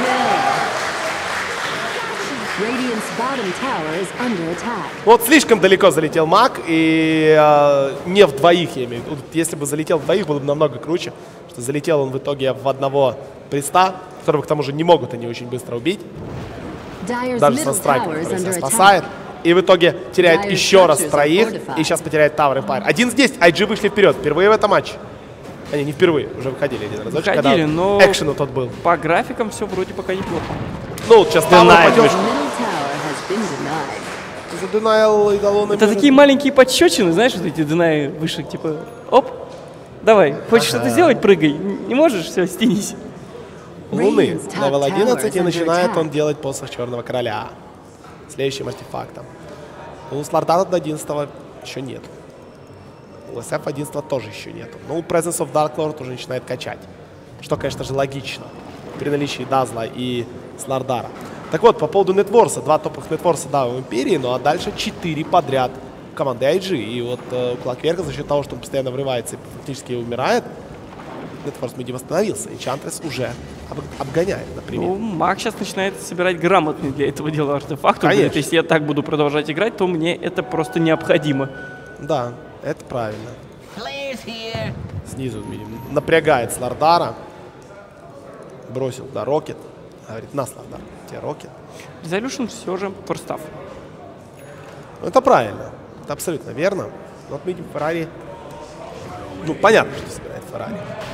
Speaker 5: Radiant's bottom tower is under attack.
Speaker 3: Вот слишком далеко залетел маг, и э, не в двоих, я имею в виду. Вот если бы залетел в двоих, было бы намного круче. Что залетел он в итоге в одного приста, которого к тому же не могут они очень быстро убить.
Speaker 5: Dyer's
Speaker 3: Даже
Speaker 5: middle
Speaker 3: Санстрайкер,
Speaker 5: tower is
Speaker 3: который себя
Speaker 5: under
Speaker 3: спасает.
Speaker 5: attack.
Speaker 3: И в итоге теряет
Speaker 5: Dire
Speaker 3: еще раз
Speaker 5: structures are
Speaker 3: троих.
Speaker 5: fortified.
Speaker 3: И сейчас потеряет Тавр и Пайр. один здесь, ай джи вышли вперед. Впервые в этом матче. Они не впервые, уже выходили один раз.
Speaker 4: Выходили, но
Speaker 3: экшену тот был.
Speaker 4: по графикам все вроде пока неплохо.
Speaker 3: Ну, вот сейчас Тавр
Speaker 4: Denied
Speaker 3: пойдет.
Speaker 4: вышел.
Speaker 5: Middle tower has been denied.
Speaker 3: За Денайл и Далон.
Speaker 4: Это такие маленькие подщечины, знаешь, вот эти Денаи выше, типа, оп, давай, хочешь что-то сделать, прыгай. Н- Не можешь, все, стянись.
Speaker 3: Луны.
Speaker 5: Radiant's top
Speaker 3: Левел
Speaker 5: tower
Speaker 3: одиннадцать, и
Speaker 5: is under
Speaker 3: начинает
Speaker 5: attack.
Speaker 3: он делать посох Черного Короля. Следующим артефактом. У Слардана до одиннадцатого еще нет. У эс эф одиннадцатого тоже еще нет. Ну, у Presence of Dark Lord уже начинает качать. Что, конечно же, логично. При наличии Дазла и Слардара. Так вот, по поводу Нетворса. Два топовых Нетворса, да, у Империи, ну а дальше четыре подряд команды ай джи. И вот э, у Клакверка за счет того, что он постоянно врывается и фактически умирает, Нетворс Миди восстановился. И Чантрес уже об- обгоняет, например.
Speaker 4: Ну, маг сейчас начинает собирать грамотные для этого дела артефакты.
Speaker 3: Конечно.
Speaker 4: Говорит, если я так буду продолжать играть, то мне это просто необходимо.
Speaker 3: Да, это правильно. Снизу видим. Напрягает Слардара. Бросил, да, Рокет. Говорит, на, Слардар, тебе Рокет.
Speaker 4: Резолюшн все же форстав.
Speaker 3: Ну, это правильно. Это абсолютно верно. Вот мы видим Феррари. Ну, понятно, что собирает Феррари.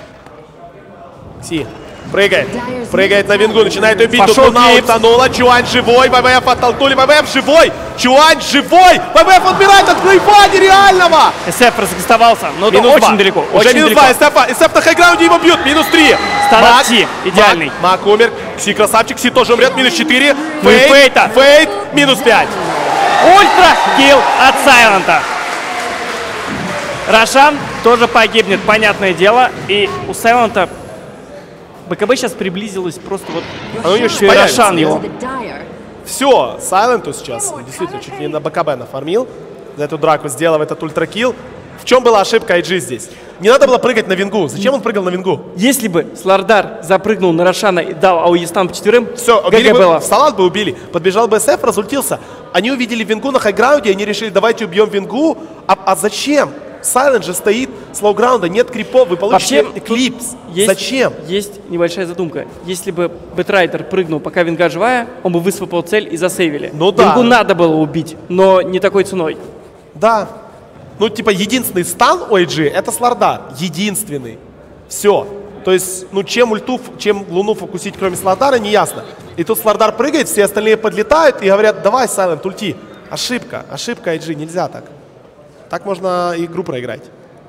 Speaker 3: Си. Прыгает. Прыгает на вингу, начинает ее бить. Тут
Speaker 4: Пошел
Speaker 3: Луна
Speaker 4: Клипс.
Speaker 3: утонула. Чуань живой. ВВФ оттолкнули. ВВФ живой. Чуань живой. ВВФ отбирает от Клейфа нереального.
Speaker 4: эс эф разгостовался, но это
Speaker 3: Минус
Speaker 4: очень
Speaker 3: два.
Speaker 4: далеко.
Speaker 3: Уже
Speaker 4: очень
Speaker 3: минус
Speaker 4: далеко.
Speaker 3: два. СФ, СФ на хайграунде его бьют. Минус три.
Speaker 4: Стан
Speaker 3: Маг,
Speaker 4: от Си. Идеальный.
Speaker 3: Маг, Маг умер. Кси красавчик. Кси тоже умрет. Минус четыре.
Speaker 4: Ну и Фейта.
Speaker 3: Фейт. Минус пять.
Speaker 4: Ультра килл от Сайлента. Рошан тоже погибнет, понятное дело. И у Сайлента БКБ сейчас приблизилось просто вот.
Speaker 3: А у него сейчас
Speaker 4: И
Speaker 3: появится.
Speaker 4: Рошан его.
Speaker 5: The Dire.
Speaker 3: Все, Сайленту сейчас действительно чуть ли не на БКБ нафармил. За эту драку сделав этот ультракилл. В чем была ошибка ай джи здесь? Не надо было прыгать на вингу. Зачем он прыгал на вингу?
Speaker 4: Если бы Слардар запрыгнул на Рошана и дал АОЕ стан по четверым,
Speaker 3: Все, убили
Speaker 4: ГГ
Speaker 3: бы,
Speaker 4: было.
Speaker 3: в салат бы убили. Подбежал бы СФ, разультился. Они увидели вингу на хайграунде, они решили, давайте убьем вингу. А, а зачем? Сайлент же стоит с лоу-граунда, нет крипов, вы получите
Speaker 4: Вообще,
Speaker 3: эклипс.
Speaker 4: Есть,
Speaker 3: Зачем?
Speaker 4: Есть небольшая задумка. Если бы Бэтрайдер прыгнул, пока винга живая, он бы высвопал цель и засейвили.
Speaker 3: Ну да.
Speaker 4: Вингу надо было убить, но не такой ценой.
Speaker 3: Да. Ну, типа, единственный стан у ай джи это Слардар. Единственный. Все. То есть, ну, чем ульту, чем луну фокусить, кроме Слардара, не ясно. И тут Слардар прыгает, все остальные подлетают и говорят, давай, Сайлент, ульти. Ошибка. Ошибка ай джи, нельзя так. Так можно игру проиграть.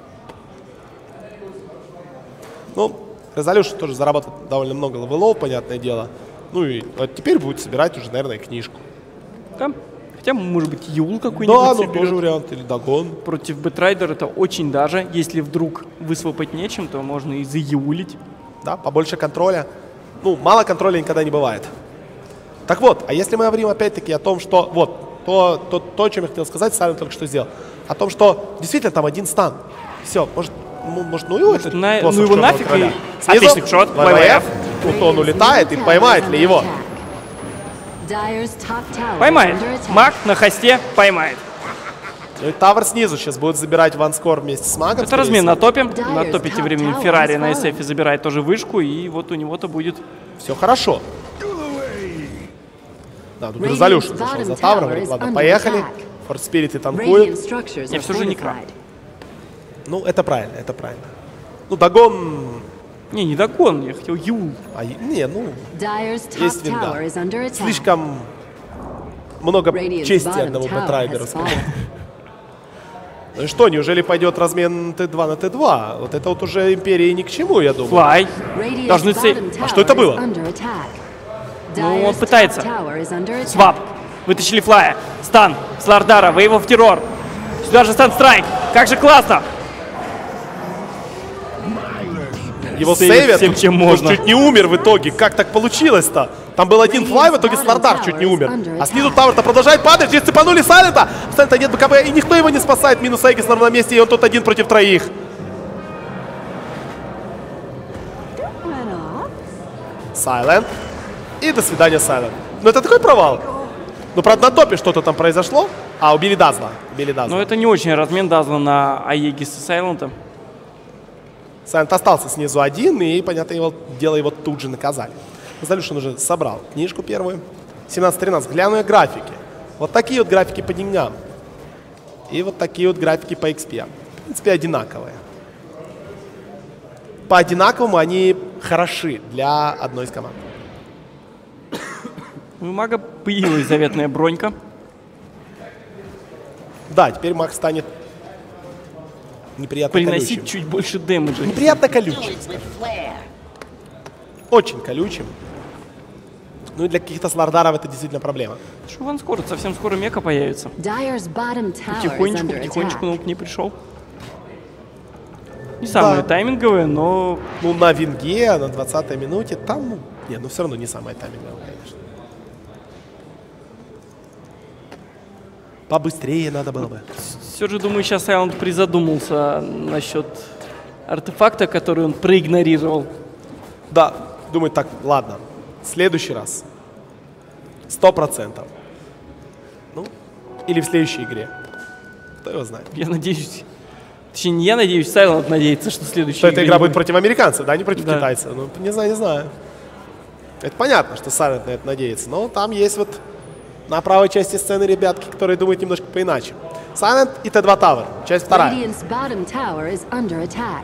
Speaker 3: Ну, Резолюшн тоже заработал довольно много левелов, понятное дело. Ну и вот теперь будет собирать уже, наверное, книжку.
Speaker 4: Да. Хотя, может быть, Юл какой-нибудь
Speaker 3: Да, ну
Speaker 4: соберет.
Speaker 3: тоже вариант. Или Дагон.
Speaker 4: Против Бэтрайдера это очень даже. Если вдруг высвопать нечем, то можно и заюлить.
Speaker 3: Да, побольше контроля. Ну, мало контроля никогда не бывает. Так вот, а если мы говорим опять-таки о том, что... Вот, то, то, то, о чем я хотел сказать, Сайлент только что сделал. О том, что действительно там один стан. Все, может, ну, может, ну его
Speaker 4: Может,
Speaker 3: этот
Speaker 4: на-
Speaker 3: посох
Speaker 4: ну его
Speaker 3: Черного
Speaker 4: нафиг
Speaker 3: Короля.
Speaker 4: и-
Speaker 3: Снизу
Speaker 4: Отличный шот,
Speaker 3: вэ вэ эф. Тут он улетает, и поймает ли его?
Speaker 5: Dyer's top tower is
Speaker 4: Поймает.
Speaker 5: under attack.
Speaker 4: Маг на хосте поймает.
Speaker 3: Ну и Тавр снизу сейчас будет забирать ванскор вместе с магом.
Speaker 4: Это размен на топе. На
Speaker 5: Dyer's
Speaker 4: топе тем
Speaker 5: top
Speaker 4: временем
Speaker 5: tower
Speaker 4: Феррари
Speaker 5: has
Speaker 4: на
Speaker 5: fallen.
Speaker 4: эс эф забирает тоже вышку, и вот у него-то будет...
Speaker 3: Все хорошо. Да, тут
Speaker 5: Radiant's
Speaker 3: Резолюшн зашел
Speaker 5: bottom
Speaker 3: за Тавром.
Speaker 5: tower
Speaker 3: Говорит,
Speaker 5: is
Speaker 3: ладно,
Speaker 5: under
Speaker 3: поехали.
Speaker 5: attack.
Speaker 3: Форт Спириты
Speaker 5: Radiant
Speaker 3: танкуют.
Speaker 5: structures
Speaker 4: Я
Speaker 5: are
Speaker 4: все же не краб.
Speaker 5: fortified.
Speaker 3: Ну, это правильно, это правильно. Ну, Дагон...
Speaker 4: Не, не догон, я хотел Юл.
Speaker 3: А, е- не, ну,
Speaker 5: Dyer's top
Speaker 3: есть винда.
Speaker 5: tower is under attack.
Speaker 3: Слишком много
Speaker 5: Radiant's
Speaker 3: чести
Speaker 5: bottom
Speaker 3: одного
Speaker 5: tower
Speaker 3: Бэтрайдера.
Speaker 5: has fallen.
Speaker 3: Ну и что, неужели пойдет размен Т два на Т два? Вот это вот уже Империи ни к чему, я думаю.
Speaker 4: Флай.
Speaker 5: Radiant's
Speaker 4: Должны цель.
Speaker 5: bottom
Speaker 3: А что это
Speaker 5: tower
Speaker 3: было?
Speaker 5: is under attack.
Speaker 4: Ну, он
Speaker 5: Dyer's
Speaker 4: пытается.
Speaker 5: top tower is under attack.
Speaker 4: Свап. Вытащили флая. Стан. Слардара. Вы его в террор. Сюда же Санстрайк. Как же классно.
Speaker 3: Его
Speaker 4: Сейвит
Speaker 3: сейвят,
Speaker 4: всем,
Speaker 3: тут-
Speaker 4: чем
Speaker 3: тут
Speaker 4: можно.
Speaker 3: чуть не умер в итоге. Как так получилось-то? Там был один флай, в итоге Слардар чуть не умер. А снизу Тавр-то продолжает падать. Здесь цепанули Сайлента. У Сайлента нет БКБ, и никто его не спасает. Минус Эгис на ровном месте, и он тут один против троих. Сайлент. И до свидания, Сайлент. Ну это такой провал. Ну, правда, на топе что-то там произошло. А, убили Дазла. Убили Дазла.
Speaker 4: Но это не очень размен Дазла на Аегис и Сайлента.
Speaker 3: Сайлент остался снизу один, и, понятное его, дело, его тут же наказали. Резолюшн уже собрал книжку первую. семнадцать тринадцать. Гляну я графики. Вот такие вот графики по деньгам. И вот такие вот графики по икс пи. В принципе, одинаковые. По одинаковому они хороши для одной из команд.
Speaker 4: У мага появилась заветная бронька.
Speaker 3: Да, теперь маг станет неприятно
Speaker 4: Приносить
Speaker 3: колючим.
Speaker 4: чуть больше дэмэджа.
Speaker 3: Неприятно колючим, скажем. Очень колючим. Ну и для каких-то слардаров это действительно проблема.
Speaker 4: Шуван скоро, совсем скоро мека появится.
Speaker 5: Dyer's bottom tower is
Speaker 4: Потихонечку,
Speaker 5: under
Speaker 4: потихонечку
Speaker 5: attack.
Speaker 4: наук не пришел. Не самые
Speaker 3: Да.
Speaker 4: тайминговые, но
Speaker 3: Ну, на винге, на двадцатой минуте, там, ну, нет, ну все равно не самое тайминговое, конечно. Побыстрее надо было бы.
Speaker 4: все же, думаю, сейчас Сайлент призадумался насчет артефакта, который он проигнорировал.
Speaker 3: Да, думаю, так, ладно, в следующий раз. Сто процентов. Ну, или в следующей игре. Кто его знает.
Speaker 4: Я надеюсь, точнее, не я надеюсь, Сайлент надеется, что следующая
Speaker 3: Что эта игра
Speaker 4: не
Speaker 3: будет против американцев, да, не против
Speaker 4: Да.
Speaker 3: китайцев. Ну, не знаю, не знаю. Это понятно, что Silent на это надеется. Но там есть вот на правой части сцены ребятки, которые думают немножко поиначе. Silent и Т два Tower. Часть вторая.
Speaker 5: Radiant's bottom tower is under attack.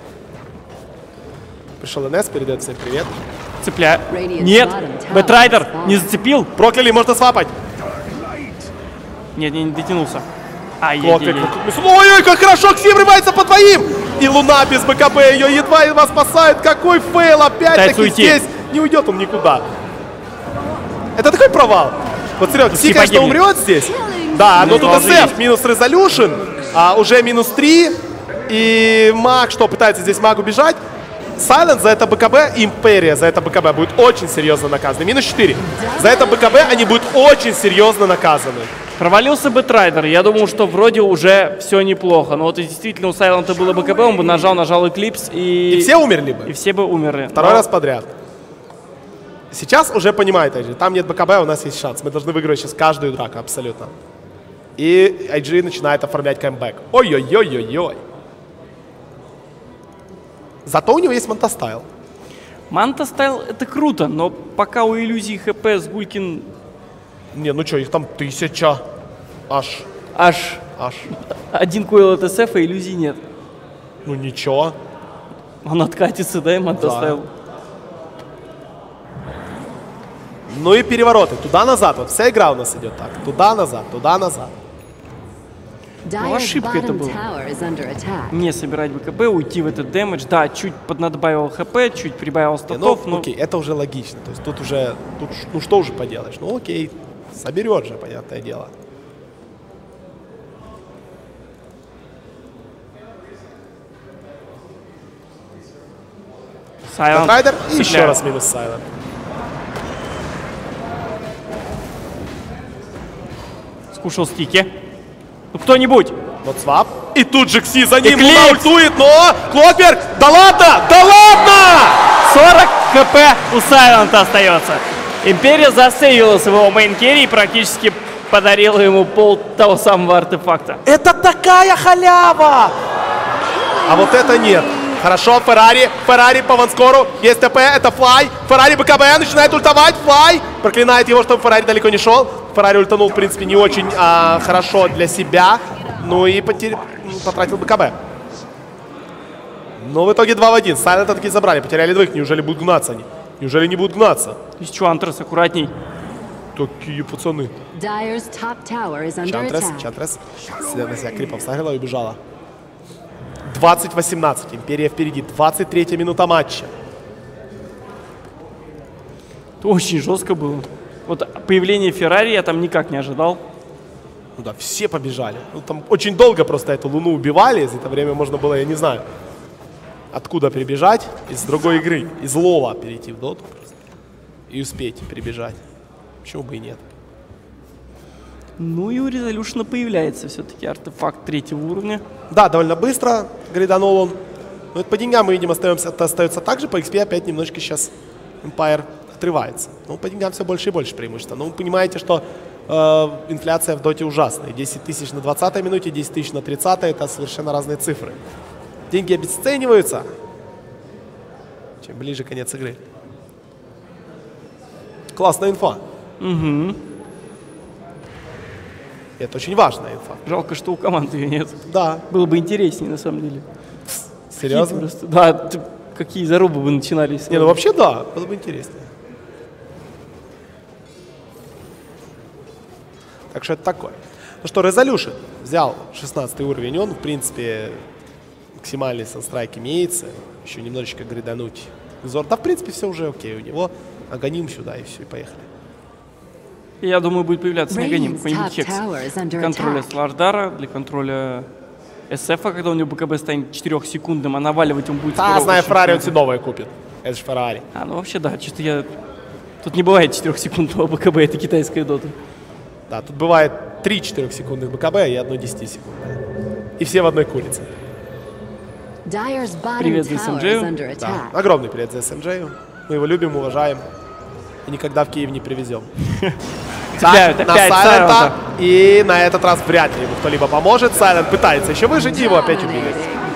Speaker 3: Пришел эн эс, передает всем привет.
Speaker 4: Цепляю.
Speaker 5: Radiant's
Speaker 4: Нет,
Speaker 5: bottom tower
Speaker 4: Бэтрайдер
Speaker 5: has fallen.
Speaker 4: не зацепил.
Speaker 3: Прокляли, можно свапать.
Speaker 4: Нет, не, не дотянулся. Ай,
Speaker 3: Клоквик. Ой-ой, как хорошо, Ксим врывается по твоим! И Луна без БКБ ее едва-едва спасает. Какой фейл, опять-таки
Speaker 4: Пытается уйти.
Speaker 3: здесь. Не уйдет он никуда. Это такой провал. Вот серьезно, Кси,
Speaker 4: Кси
Speaker 3: конечно,
Speaker 4: погибнет.
Speaker 3: умрет здесь. Да, но
Speaker 4: Ну,
Speaker 3: тут
Speaker 4: должны
Speaker 3: эс эф,
Speaker 4: есть.
Speaker 3: минус резолюшн, а уже минус три. И маг, что, пытается здесь маг убежать. Silent за это БКБ, Империя за это БКБ будет очень серьезно наказаны. Минус четыре. За это БКБ они будут очень серьезно наказаны.
Speaker 4: Провалился Бэтрайдер. Я думал, что вроде уже все неплохо. Но вот и действительно у Сайлента было БКБ, он бы нажал, нажал Эклипс, и...
Speaker 3: И все умерли бы.
Speaker 4: и все бы умерли.
Speaker 3: Второй
Speaker 4: Но
Speaker 3: раз подряд. Сейчас уже понимает ай джи, там нет БКБ, у нас есть шанс. Мы должны выиграть сейчас каждую драку, абсолютно. И ай джи начинает оформлять камбэк. Ой-ой-ой-ой-ой. Зато у него есть Монтастайл.
Speaker 4: Манта Стайл это круто, но пока у иллюзий ХП Сгулькин
Speaker 3: Не, ну что, их там тысяча. Аж,
Speaker 4: аж
Speaker 3: аж.
Speaker 4: один койл от эс эф, а иллюзий нет.
Speaker 3: Ну ничего.
Speaker 4: Он откатится, да, и Манта
Speaker 3: Да.
Speaker 4: Стайл?
Speaker 3: Ну и перевороты. Туда-назад. Вот вся игра у нас идет так. Туда-назад, туда-назад.
Speaker 5: Dyer's
Speaker 4: ошибка это
Speaker 5: bottom
Speaker 4: была.
Speaker 5: tower is under attack.
Speaker 4: Не собирать БКБ, уйти в этот дэмэдж. Да, чуть поднадбавил ХП, чуть прибавил
Speaker 3: Не,
Speaker 4: статов,
Speaker 3: ну,
Speaker 4: но
Speaker 3: окей, это уже логично. То есть тут уже, тут, ш- ну что уже поделаешь? Ну окей, соберет же, понятное дело.
Speaker 4: Сайлент
Speaker 3: Райдер и еще
Speaker 4: цепляет.
Speaker 3: раз минус Сайлент.
Speaker 4: Скушал стики. Ну кто-нибудь,
Speaker 3: Вот свап. И тут же Кси за ним
Speaker 4: Эклипс.
Speaker 3: ультует, но Клокберг, да ладно, да ладно!
Speaker 4: сорок хп у Сайлента остается. Империя засейвилась в его мейн-керри и практически подарила ему пол того самого артефакта.
Speaker 3: Это такая халява! А вот это нет. Хорошо, Феррари, Феррари по ванскору, есть ТП, это Флай, Феррари БКБ начинает ультовать, Флай проклинает его, чтобы Феррари далеко не шел. Феррари ультанул, в принципе, не очень а, хорошо для себя, ну и потер... потратил БКБ. Но в итоге два в один, Сайлента таки забрали, потеряли двоих, неужели будут гнаться они? Неужели не будут гнаться?
Speaker 4: Из Чуантрес, аккуратней.
Speaker 3: Такие пацаны.
Speaker 5: Dyer's top tower is under
Speaker 3: Чантрес,
Speaker 5: attack.
Speaker 3: Чантрес, на себя крипом согрела и убежала. двадцать восемнадцать, Империя впереди, двадцать третья минута матча.
Speaker 4: Это очень жестко было. Вот появление Феррари я там никак не ожидал.
Speaker 3: Ну да, все побежали. Ну, там очень долго просто эту луну убивали. За это время можно было, я не знаю, откуда прибежать. Из другой игры. Из лова перейти в доту просто. И успеть прибежать. Почему бы и нет.
Speaker 4: Ну и у Резолюшена появляется все-таки артефакт третьего уровня.
Speaker 3: Да, довольно быстро гриданул он. Но это по деньгам мы видим, остаемся, это остается так же. По икс пи опять немножечко сейчас Empire отрывается. Ну, по деньгам все больше и больше преимущества. Но вы понимаете, что э, инфляция в доте ужасная. десять тысяч на двадцатой минуте, десять тысяч на тридцатой. Это совершенно разные цифры. Деньги обесцениваются. Чем ближе конец игры. Классная инфа.
Speaker 4: Угу.
Speaker 3: Это очень важная инфа.
Speaker 4: Жалко, что у команды ее нет.
Speaker 3: Да.
Speaker 4: Было бы интереснее, на самом деле.
Speaker 3: Серьезно?
Speaker 4: Просто, да, ты, какие зарубы бы начинались.
Speaker 3: Не, ну вообще да, было бы интереснее. Так что это такое. Ну что, Resolution взял шестнадцатый уровень, он, в принципе, максимальный санстрайк имеется. Еще немножечко гридануть. Зор, да, в принципе, все уже окей у него. Агоним сюда и все, и поехали.
Speaker 4: Я думаю, будет появляться Неганим,
Speaker 5: Radiant's
Speaker 4: какой-нибудь
Speaker 5: top
Speaker 4: хекс.
Speaker 5: tower is under
Speaker 4: Для контроля
Speaker 5: attack.
Speaker 4: Слардара, для контроля СФа, когда у него БКБ станет четырехсекундным, а наваливать он будет...
Speaker 3: Да,
Speaker 4: скоро
Speaker 3: зная
Speaker 4: очень
Speaker 3: Феррари, он
Speaker 4: сильно.
Speaker 3: себе новое купит. Это же Феррари.
Speaker 4: А, ну вообще да, чисто я... Тут не бывает четырехсекундного БКБ, это китайская дота.
Speaker 3: Да, тут бывает три четырехсекундных БКБ и одно десятисекундное. И все в одной курице.
Speaker 5: Dyer's bottom
Speaker 4: Привет,
Speaker 5: tower is
Speaker 4: Зесэмджею.
Speaker 5: under
Speaker 3: Да.
Speaker 5: attack.
Speaker 3: Огромный привет за эс эм джей. Мы его любим, уважаем. И никогда в Киев не привезем.
Speaker 4: Цепляют
Speaker 3: Так, на
Speaker 4: опять
Speaker 3: Сайлента.
Speaker 4: Сайлента.
Speaker 3: И на этот раз вряд ли ему кто-либо поможет. Сайлент пытается еще выжить, и его опять убили.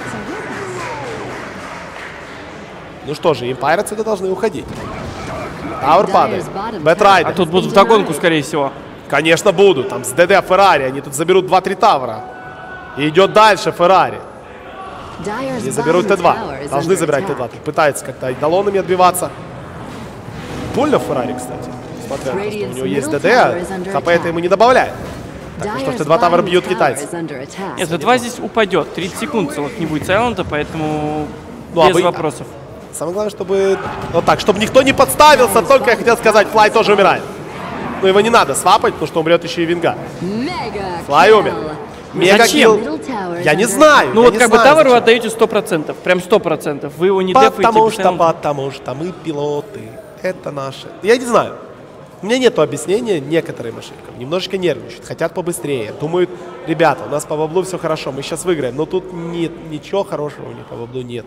Speaker 3: Ну что же, Empire отсюда должны уходить. Тауэр падает. Бэтрайдер.
Speaker 4: А тут будут вдогонку, скорее всего.
Speaker 3: Конечно, будут. Там с ДД Феррари. Они тут заберут два-три тавра. И идет дальше Феррари.
Speaker 5: Dyer's
Speaker 3: Они заберут
Speaker 5: bottom
Speaker 3: Т два.
Speaker 5: tower is
Speaker 3: Должны
Speaker 5: under
Speaker 3: забирать Т
Speaker 5: attack.
Speaker 3: два. Тут пытается как-то айдолонами отбиваться. Больно Феррари, кстати. Смотря на то, что у него есть ДД, а ХП это ему не добавляет. Так, ну что ж,
Speaker 5: Dyer's
Speaker 3: Т два тавра
Speaker 5: bottom
Speaker 3: бьют
Speaker 5: tower
Speaker 3: китайцы.
Speaker 5: is under attack.
Speaker 4: Нет, Т два здесь упадет. тридцать секунд целых не будет Сайлента, поэтому
Speaker 3: Ну, а
Speaker 4: без
Speaker 3: вы-
Speaker 4: вопросов.
Speaker 3: Самое главное, чтобы... Вот так, чтобы никто не подставился, только я хотел сказать, Флай тоже умирает. Но его не надо свапать, потому что умрет еще и Винга.
Speaker 5: Mega
Speaker 3: Флай умер.
Speaker 5: kill.
Speaker 3: Мега
Speaker 4: Зачем?
Speaker 3: килл.
Speaker 5: Middle tower is
Speaker 3: Я не
Speaker 5: under
Speaker 3: знаю.
Speaker 4: Ну
Speaker 3: я
Speaker 4: вот
Speaker 3: не
Speaker 4: как бы
Speaker 3: знаю,
Speaker 4: тавер вы
Speaker 3: зачем.
Speaker 4: отдаете сто процентов. Прям сто процентов. Вы его не дефаете.
Speaker 3: Потому
Speaker 4: без
Speaker 3: что,
Speaker 4: Сайлента.
Speaker 3: потому что мы пилоты. Это наши. Я не знаю. У меня нет объяснения некоторым ошибкам. Немножечко нервничают, хотят побыстрее. Думают, ребята, у нас по баблу все хорошо, мы сейчас выиграем. Но тут нет, ничего хорошего у них по баблу нету.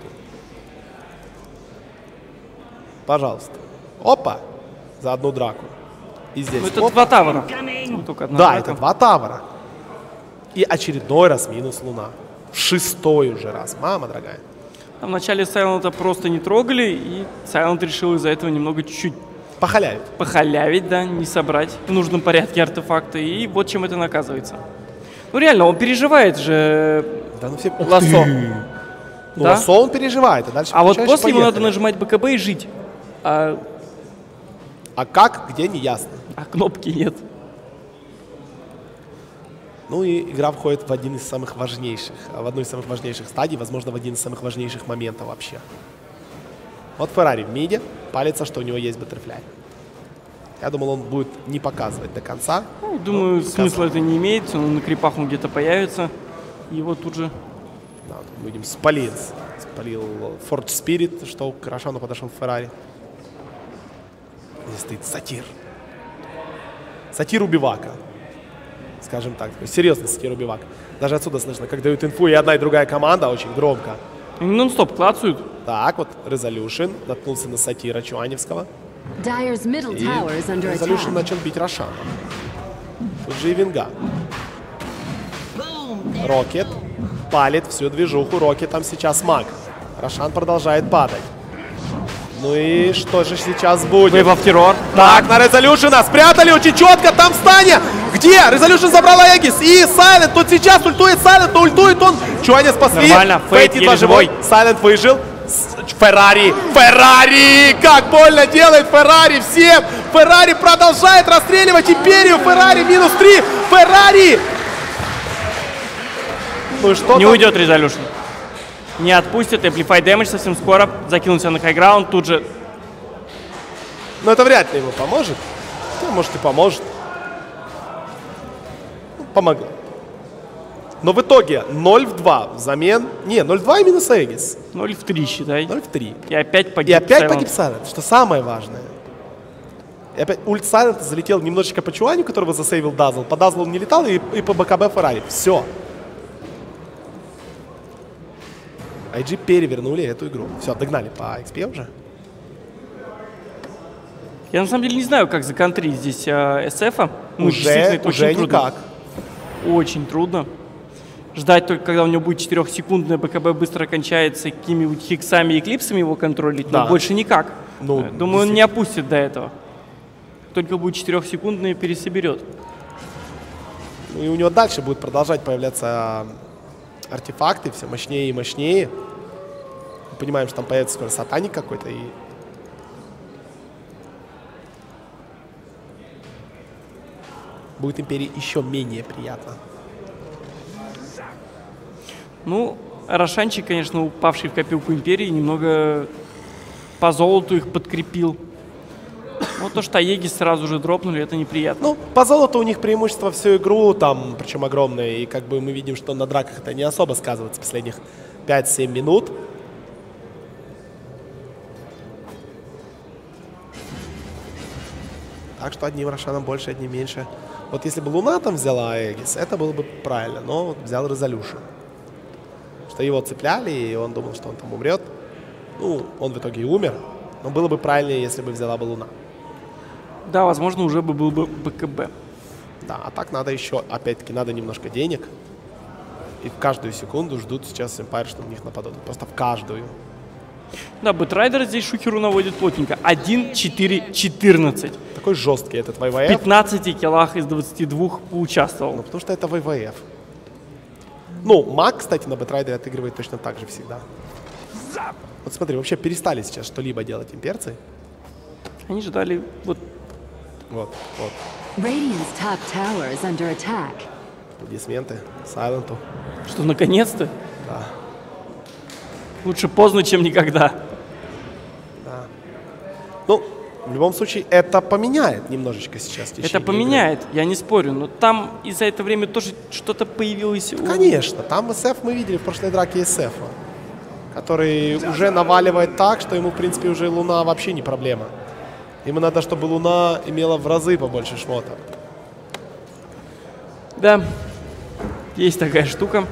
Speaker 3: Пожалуйста. Опа! За одну драку. И здесь.
Speaker 4: Ну это
Speaker 3: оп.
Speaker 4: два тавера. Ну, только одна
Speaker 3: Да,
Speaker 4: драка.
Speaker 3: это два тавра. И очередной раз минус луна. Шестой уже раз. Мама дорогая.
Speaker 4: Там в начале Сайлента просто не трогали, и Сайлент решил из-за этого немного чуть-чуть
Speaker 3: Похалявит.
Speaker 4: похалявить, да, не собрать в нужном порядке артефакты, и вот чем это наказывается. Ну реально, он переживает же
Speaker 3: Да ну все... Ух
Speaker 4: лассо.
Speaker 3: ты. Ну,
Speaker 4: Да?
Speaker 3: лассо он переживает. А, дальше
Speaker 4: А вот
Speaker 3: получаешь,
Speaker 4: после ему надо
Speaker 3: поехали.
Speaker 4: нажимать БКБ и жить, а,
Speaker 3: А как, где, не ясно.
Speaker 4: а кнопки нет.
Speaker 3: Ну и игра входит в один из самых важнейших, в одну из самых важнейших стадий, возможно, в один из самых важнейших моментов вообще. Вот Феррари в миде, палится, что у него есть баттерфляй. Я думал, он будет не показывать до конца.
Speaker 4: Ну, думаю,
Speaker 3: Ну,
Speaker 4: смысла это не имеет, он на крипах он где-то появится, и вот тут же...
Speaker 3: Да, тут мы видим, спалил, спалил Forge Spirit, что хорошо, но подошел Феррари. Здесь стоит Сатир. Сатир убивака. Скажем так, такой серьезный скирубивак. Даже отсюда слышно, как дают инфу и одна, и другая команда, очень громко.
Speaker 4: Они нон-стоп клацают.
Speaker 3: Так, вот Resolution наткнулся на сатира Чуаневского.
Speaker 5: Dyer's middle
Speaker 3: И
Speaker 5: tower is under
Speaker 3: Resolution
Speaker 5: attack.
Speaker 3: начал бить Рошана. Тут же и Винга. Рокет палит всю движуху. Рокет там сейчас маг. Рошан продолжает падать. Ну и что же сейчас будет?
Speaker 4: Wave of Terror.
Speaker 3: Так, на Резолюшена спрятали очень четко. Там Станя. Где? Резолюшн забрала Эгис. И Сайлент. Тут сейчас ультует Сайлент, но ультует он. Чуаня спасли.
Speaker 4: Нормально. Фейт
Speaker 3: едва
Speaker 4: еле
Speaker 3: живой.
Speaker 4: живой.
Speaker 3: Сайлент выжил. Феррари. Феррари. Как больно делает Феррари всем. Феррари продолжает расстреливать Империю. Феррари минус три. Феррари. Ну и что
Speaker 4: Не
Speaker 3: там?
Speaker 4: уйдет Resolution. Не отпустит. Amplify Damage совсем скоро. Закинулся на хайграунд. Тут же.
Speaker 3: Но это вряд ли ему поможет. Ну, может и поможет. Ну, помогло. Но в итоге ноль в два взамен... Не, ноль в два и минус Эгис.
Speaker 4: ноль в три, считай.
Speaker 3: ноль в три.
Speaker 4: И опять погиб
Speaker 3: И опять
Speaker 4: Silent.
Speaker 3: погиб Сайлент, что самое важное. И опять ульт Сайлента залетел немножечко по Чуаню, которого засейвил Дазл. По Дазлу он не летал, и, и по БКБ Феррари. Все. ай джи перевернули эту игру. Все, догнали по икс пи уже.
Speaker 4: Я на самом деле не знаю, как законтрить здесь э, эс эф. Ну,
Speaker 3: Уже,
Speaker 4: действительно, это
Speaker 3: уже
Speaker 4: очень трудно.
Speaker 3: никак.
Speaker 4: Очень трудно. Ждать только, когда у него будет четырехсекундное БКБ быстро кончается, какими-нибудь хиксами и эклипсами его контролить,
Speaker 3: Да.
Speaker 4: но больше никак.
Speaker 3: Ну,
Speaker 4: Э, Думаю, он не опустит до этого. Только будет четырехсекундное, пересоберет.
Speaker 3: Ну и у него дальше будут продолжать появляться артефакты, все мощнее и мощнее. Мы понимаем, что там появится скоро сатаник какой-то и... Будет Империи еще менее приятно.
Speaker 4: Ну, Рошанчик, конечно, упавший в копилку Империи, немного по золоту их подкрепил. Но то, что Аегис сразу же дропнули, это неприятно.
Speaker 3: Ну, по золоту у них преимущество всю игру, там, причем огромное. И как бы мы видим, что на драках это не особо сказывается последних пять-семь минут. Так что одним Рошаном больше, одним меньше. Вот если бы Луна там взяла Эгис, это было бы правильно. Но вот взял Resolution. Что его цепляли, и он думал, что он там умрет. Ну, он в итоге и умер. Но было бы правильнее, если бы взяла бы Луна.
Speaker 4: Да, возможно, уже бы был бы БКБ.
Speaker 3: Да, а так надо еще, опять-таки, надо немножко денег. И в каждую секунду ждут сейчас Empire, что на них нападут. Просто в каждую.
Speaker 4: Да, Бэтрайдер здесь шухеру наводит плотненько. один четыре четырнадцать.
Speaker 3: Такой жесткий этот
Speaker 4: В
Speaker 3: ВВФ.
Speaker 4: пятнадцати киллах из двадцати двух поучаствовал.
Speaker 3: Ну, потому что это ВВФ. Ну, Маг, кстати, на Бэтрайдере отыгрывает точно так же всегда. Вот смотри, вообще перестали сейчас что-либо делать имперцы.
Speaker 4: Они ждали вот.
Speaker 3: Вот, вот.
Speaker 5: Radiant's top tower is under attack.
Speaker 3: Аплодисменты Сайленту.
Speaker 4: Что, наконец-то?
Speaker 3: Да,
Speaker 4: Лучше поздно, чем никогда.
Speaker 3: да. Ну, в любом случае, это поменяет немножечко сейчас в течение
Speaker 4: Это
Speaker 3: игры.
Speaker 4: поменяет, я не спорю. Но там и за это время тоже что-то появилось. у-
Speaker 3: Конечно, там СФ мы видели в прошлой драке СФ, который уже наваливает так, что ему, в принципе, уже Луна вообще не проблема. Ему надо, чтобы Луна имела в разы побольше шмота.
Speaker 4: Да, есть такая штука.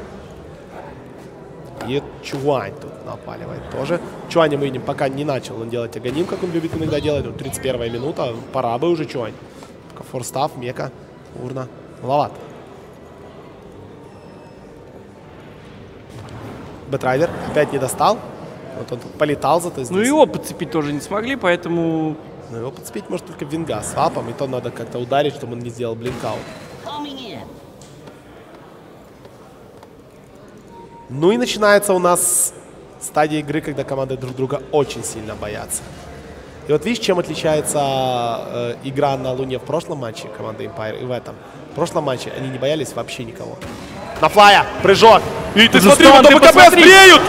Speaker 3: И Чуань тут напаливает тоже. Чуаня мы видим, пока не начал он делать агоним, как он любит иногда делать. Ну, тридцать первая минута, пора бы уже Чуань. Только форстав, мека, урна, маловато. Бэтрайдер опять не достал. Вот он тут полетал зато здесь.
Speaker 4: Ну его подцепить тоже не смогли, поэтому...
Speaker 3: Но его подцепить может только Винга с вапом, и то надо как-то ударить, чтобы он не сделал блинкаут. Ну и начинается у нас стадия игры, когда команды друг друга очень сильно боятся. И вот видишь, чем отличается э, игра на Луне в прошлом матче команды Empire и в этом. В прошлом матче они не боялись вообще никого. На флая! Прыжок! И ты
Speaker 4: Же
Speaker 3: смотри,
Speaker 4: Стон,
Speaker 3: вот
Speaker 4: ты
Speaker 3: БКБ
Speaker 4: посмотри!
Speaker 3: сбреют!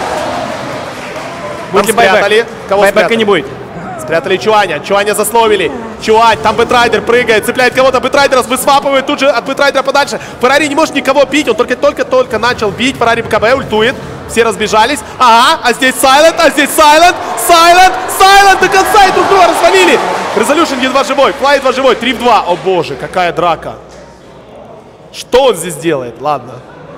Speaker 4: Будет ли
Speaker 3: Там спрятали.
Speaker 4: байбек?
Speaker 3: Кого
Speaker 4: Байбека
Speaker 3: спрятали?
Speaker 4: не будет.
Speaker 3: Спрятали Чуаня. Чуаня засловили. Чуань, там Бэтрайдер прыгает, цепляет кого-то. Бэтрайдер высвапывает тут же от Бэтрайдера подальше. Феррари не может никого бить. Он только-только-только начал бить. Феррари БКБ ультует. Все разбежались. Ага, а здесь Сайлент, а здесь Сайлент. Сайлент, Сайлент до конца. И друг друга развалили. Resolution едва живой. Флай едва живой. три в два. О боже, какая драка. Что он здесь делает? Ладно.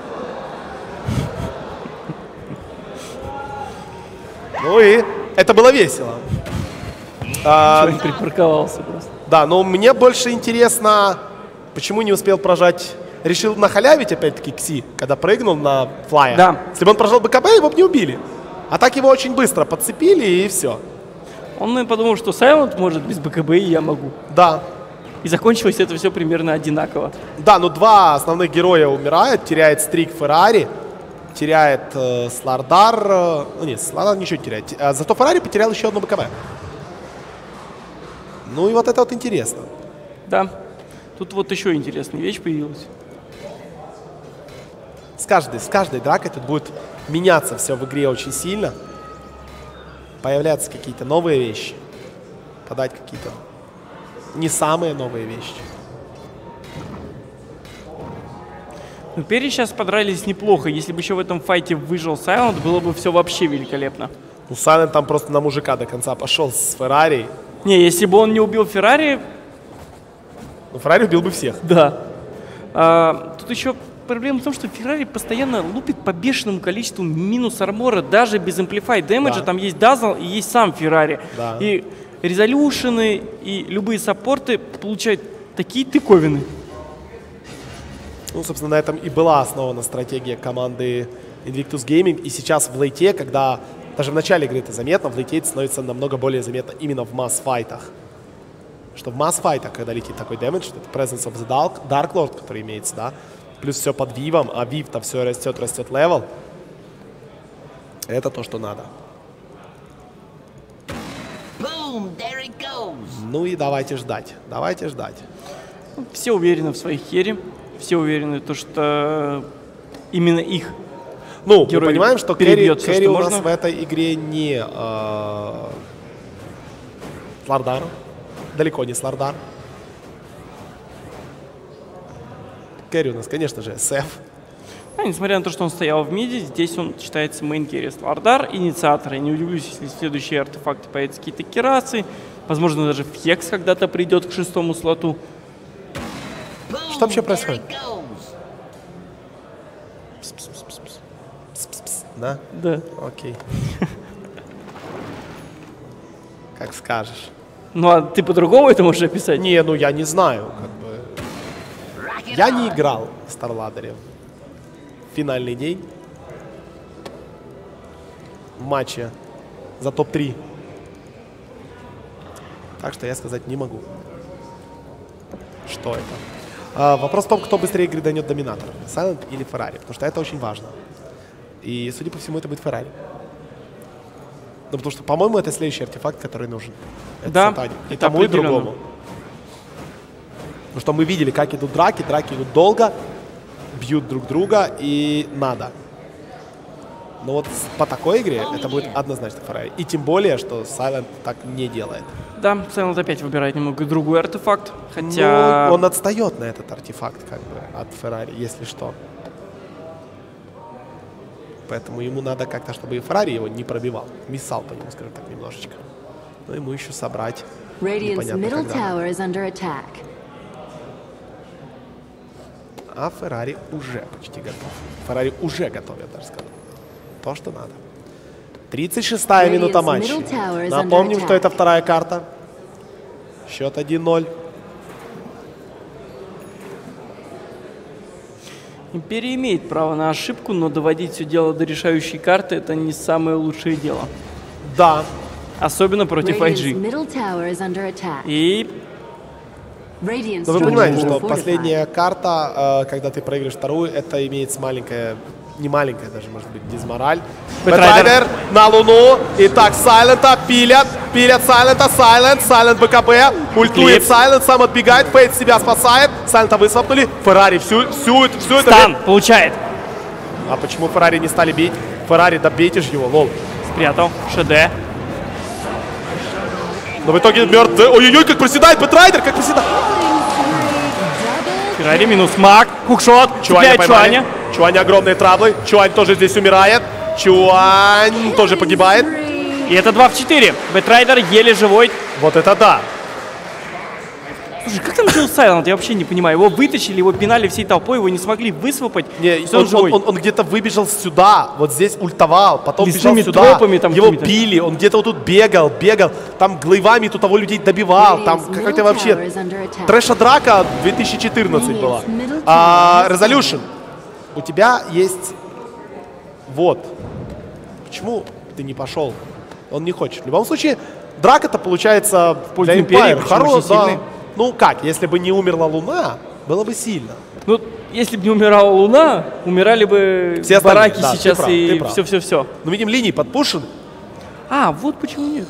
Speaker 3: Ну и это было весело. А,
Speaker 4: Он припарковался просто.
Speaker 3: да, но мне больше интересно, почему не успел прожать... Решил нахалявить опять-таки Кси, когда прыгнул на флая.
Speaker 4: Да.
Speaker 3: Если бы он прожал БКБ, его бы не убили. А так его очень быстро подцепили и все.
Speaker 4: Он подумал, что Silent может без БКБ, и я могу.
Speaker 3: Да.
Speaker 4: И закончилось это все примерно одинаково.
Speaker 3: Да, ну два основных героя умирают. Теряет Стрик Феррари, теряет э, Слардар. Э, ну нет, Слардар ничего не теряет. А зато Феррари потерял еще одну БКБ. Ну и вот это вот интересно.
Speaker 4: Да. Тут вот еще интересная вещь появилась.
Speaker 3: С каждой, с каждой дракой тут будет меняться все в игре очень сильно. Появляться какие-то новые вещи. Подать какие-то не самые новые вещи.
Speaker 4: Ну, Перри сейчас подрались неплохо. Если бы еще в этом файте выжил Silent, было бы все вообще великолепно.
Speaker 3: Ну, Silent там просто на мужика до конца пошел с Феррари.
Speaker 4: Не, если бы он не убил Феррари,
Speaker 3: Ну, Феррари убил бы всех.
Speaker 4: да. А, тут еще проблема в том, что Феррари постоянно лупит по бешеному количеству минус армора, даже без Amplify дэмэджа.
Speaker 3: Да.
Speaker 4: Там есть Dazzle и есть сам Феррари.
Speaker 3: Да.
Speaker 4: И резолюшены, и любые саппорты получают такие тыковины.
Speaker 3: Ну, собственно, на этом и была основана стратегия команды Invictus Gaming. И сейчас в лейте, когда даже в начале игры это заметно, в лейте это становится намного более заметно именно в масс-файтах. Что в масс-файтах, когда летит такой дэмэдж, это Presence of the Dark, Dark Lord, который имеется, да, плюс все под Вивом, а Вив-то все растет, растет левел. Это то, что надо.
Speaker 6: Boom, there it goes.
Speaker 3: Ну и давайте ждать, давайте ждать.
Speaker 4: Все уверены в своих хере, все уверены, то, что именно их
Speaker 3: Ну, мы
Speaker 4: герой
Speaker 3: понимаем, что Кэрри,
Speaker 4: перебьет всё,
Speaker 3: Кэрри
Speaker 4: что
Speaker 3: у нас
Speaker 4: можно.
Speaker 3: в этой игре не э, Слардар. Далеко не Слардар. Кэрри у нас, конечно же, Сеф.
Speaker 4: А, несмотря на то, что он стоял в миде, здесь он считается мейн керри. Слардар, инициатор. Я не удивлюсь, если следующие артефакты появятся какие-то керасы. Возможно, даже Фекс когда-то придет к шестому слоту.
Speaker 6: Boom,
Speaker 3: Что вообще
Speaker 6: there
Speaker 3: происходит?
Speaker 6: it goes.
Speaker 3: Пс-пс, да?
Speaker 4: Да.
Speaker 3: Окей. Как скажешь.
Speaker 4: Ну, а ты по-другому это можешь описать?
Speaker 3: Не, ну я не знаю, как бы.
Speaker 6: Rock it
Speaker 3: Я не
Speaker 6: on.
Speaker 3: играл в Старладере. Финальный день. В матче за топ три. Так что я сказать не могу. Что это? А, вопрос в том, кто быстрее гриданет доминатор. Silent или Феррари. Потому что это очень важно. И, судя по всему, это будет Феррари. Ну, потому что, по-моему, это следующий артефакт, который нужен. Это
Speaker 4: Да,
Speaker 3: Сатаник. И
Speaker 4: это
Speaker 3: тому, и
Speaker 4: определенно.
Speaker 3: другому. Потому что мы видели, как идут драки. Драки идут долго, бьют друг друга, и надо. Но вот с- по такой игре это будет однозначно Феррари. И тем более, что Silent так не делает.
Speaker 4: Да, Silent опять выбирает немного другой артефакт. Хотя...
Speaker 3: Ну, он отстает на этот артефакт, как бы, от Феррари, если что. Поэтому ему надо как-то, чтобы и Феррари его не пробивал. Миссал по нему, скажем так, немножечко. Но ему еще собрать.
Speaker 5: Radiant's
Speaker 3: Непонятно
Speaker 5: middle
Speaker 3: когда.
Speaker 5: tower is under attack.
Speaker 3: А Феррари уже почти готов. Феррари уже готов, я даже скажу. То, что надо. тридцать шестая минута
Speaker 5: Radiant's
Speaker 3: матча.
Speaker 5: middle tower is
Speaker 3: Напомним,
Speaker 5: under
Speaker 3: что это
Speaker 5: attack.
Speaker 3: вторая карта. Счет один ноль.
Speaker 4: Империя имеет право на ошибку, но доводить все дело до решающей карты — это не самое лучшее дело.
Speaker 3: Да.
Speaker 4: Особенно против ай
Speaker 5: Radiant's
Speaker 4: джи.
Speaker 5: middle tower is under attack.
Speaker 4: И
Speaker 5: Radiant's
Speaker 3: Но вы
Speaker 5: structures
Speaker 3: понимаете,
Speaker 5: are
Speaker 3: что
Speaker 5: fortified.
Speaker 3: последняя карта, э, когда ты проиграешь вторую, это имеет маленькая, не маленькая даже, может быть, дизмораль.
Speaker 4: Бэтрайдер.
Speaker 3: Бэтрайдер на Луну. Итак, Сайлента пилят. Пилят Сайлента. Сайлент. Сайлент БКБ. Ультует
Speaker 4: Клип.
Speaker 3: Сайлент. Сам отбегает. Фейт себя спасает. Сайлента высвопнули. Феррари всю, всю, это- всю это...
Speaker 4: стан получает.
Speaker 3: А почему Феррари не стали бить? Феррари, да бейте ж его, лол.
Speaker 4: Спрятал. ШД.
Speaker 3: Но в итоге мертв. Ой-ой-ой, как проседает Бэтрайдер, как проседает.
Speaker 4: Феррари минус маг. Хукшот.
Speaker 3: Чуаня
Speaker 4: Цепляет
Speaker 3: поймали.
Speaker 4: Чуаня.
Speaker 3: Чуаня огромные траблы. Чуань тоже здесь умирает. Чуань тоже погибает.
Speaker 4: И это два в четыре. Бэтрайдер еле живой.
Speaker 3: Вот это да.
Speaker 4: Слушай, как там жил Сайлент, я вообще не понимаю. Его вытащили, его пинали всей толпой, его не смогли высвопать.
Speaker 3: Не,
Speaker 4: Всё,
Speaker 3: он,
Speaker 4: живой.
Speaker 3: он, он, он где-то выбежал сюда, вот здесь ультовал, потом
Speaker 4: Лесными
Speaker 3: бежал сюда,
Speaker 4: тропами там
Speaker 3: его
Speaker 4: какими-то.
Speaker 3: били, он где-то вот тут бегал, бегал, там глайвами тут того людей добивал, там
Speaker 5: Radiant's
Speaker 3: какой-то
Speaker 5: middle
Speaker 3: вообще
Speaker 5: tower is under attack.
Speaker 3: трэша-драка две тысячи четырнадцать была.
Speaker 5: Radiant's middle
Speaker 3: А,
Speaker 5: tower is
Speaker 3: Resolution, у тебя есть вот. Почему ты не пошел? Он не хочет. В любом случае, драка-то получается
Speaker 4: пользу
Speaker 3: для
Speaker 4: Империи,
Speaker 3: Empire
Speaker 4: причем
Speaker 3: хорош,
Speaker 4: очень
Speaker 3: да.
Speaker 4: сильный.
Speaker 3: Ну как, если бы не умерла Луна, было бы сильно.
Speaker 4: Ну, если бы не умирала Луна, умирали бы
Speaker 3: Все остальные,
Speaker 4: бараки
Speaker 3: да, ты
Speaker 4: сейчас
Speaker 3: прав, ты
Speaker 4: и
Speaker 3: прав.
Speaker 4: все-все-все.
Speaker 3: Но видим, линии подпушены.
Speaker 4: А, вот почему нет.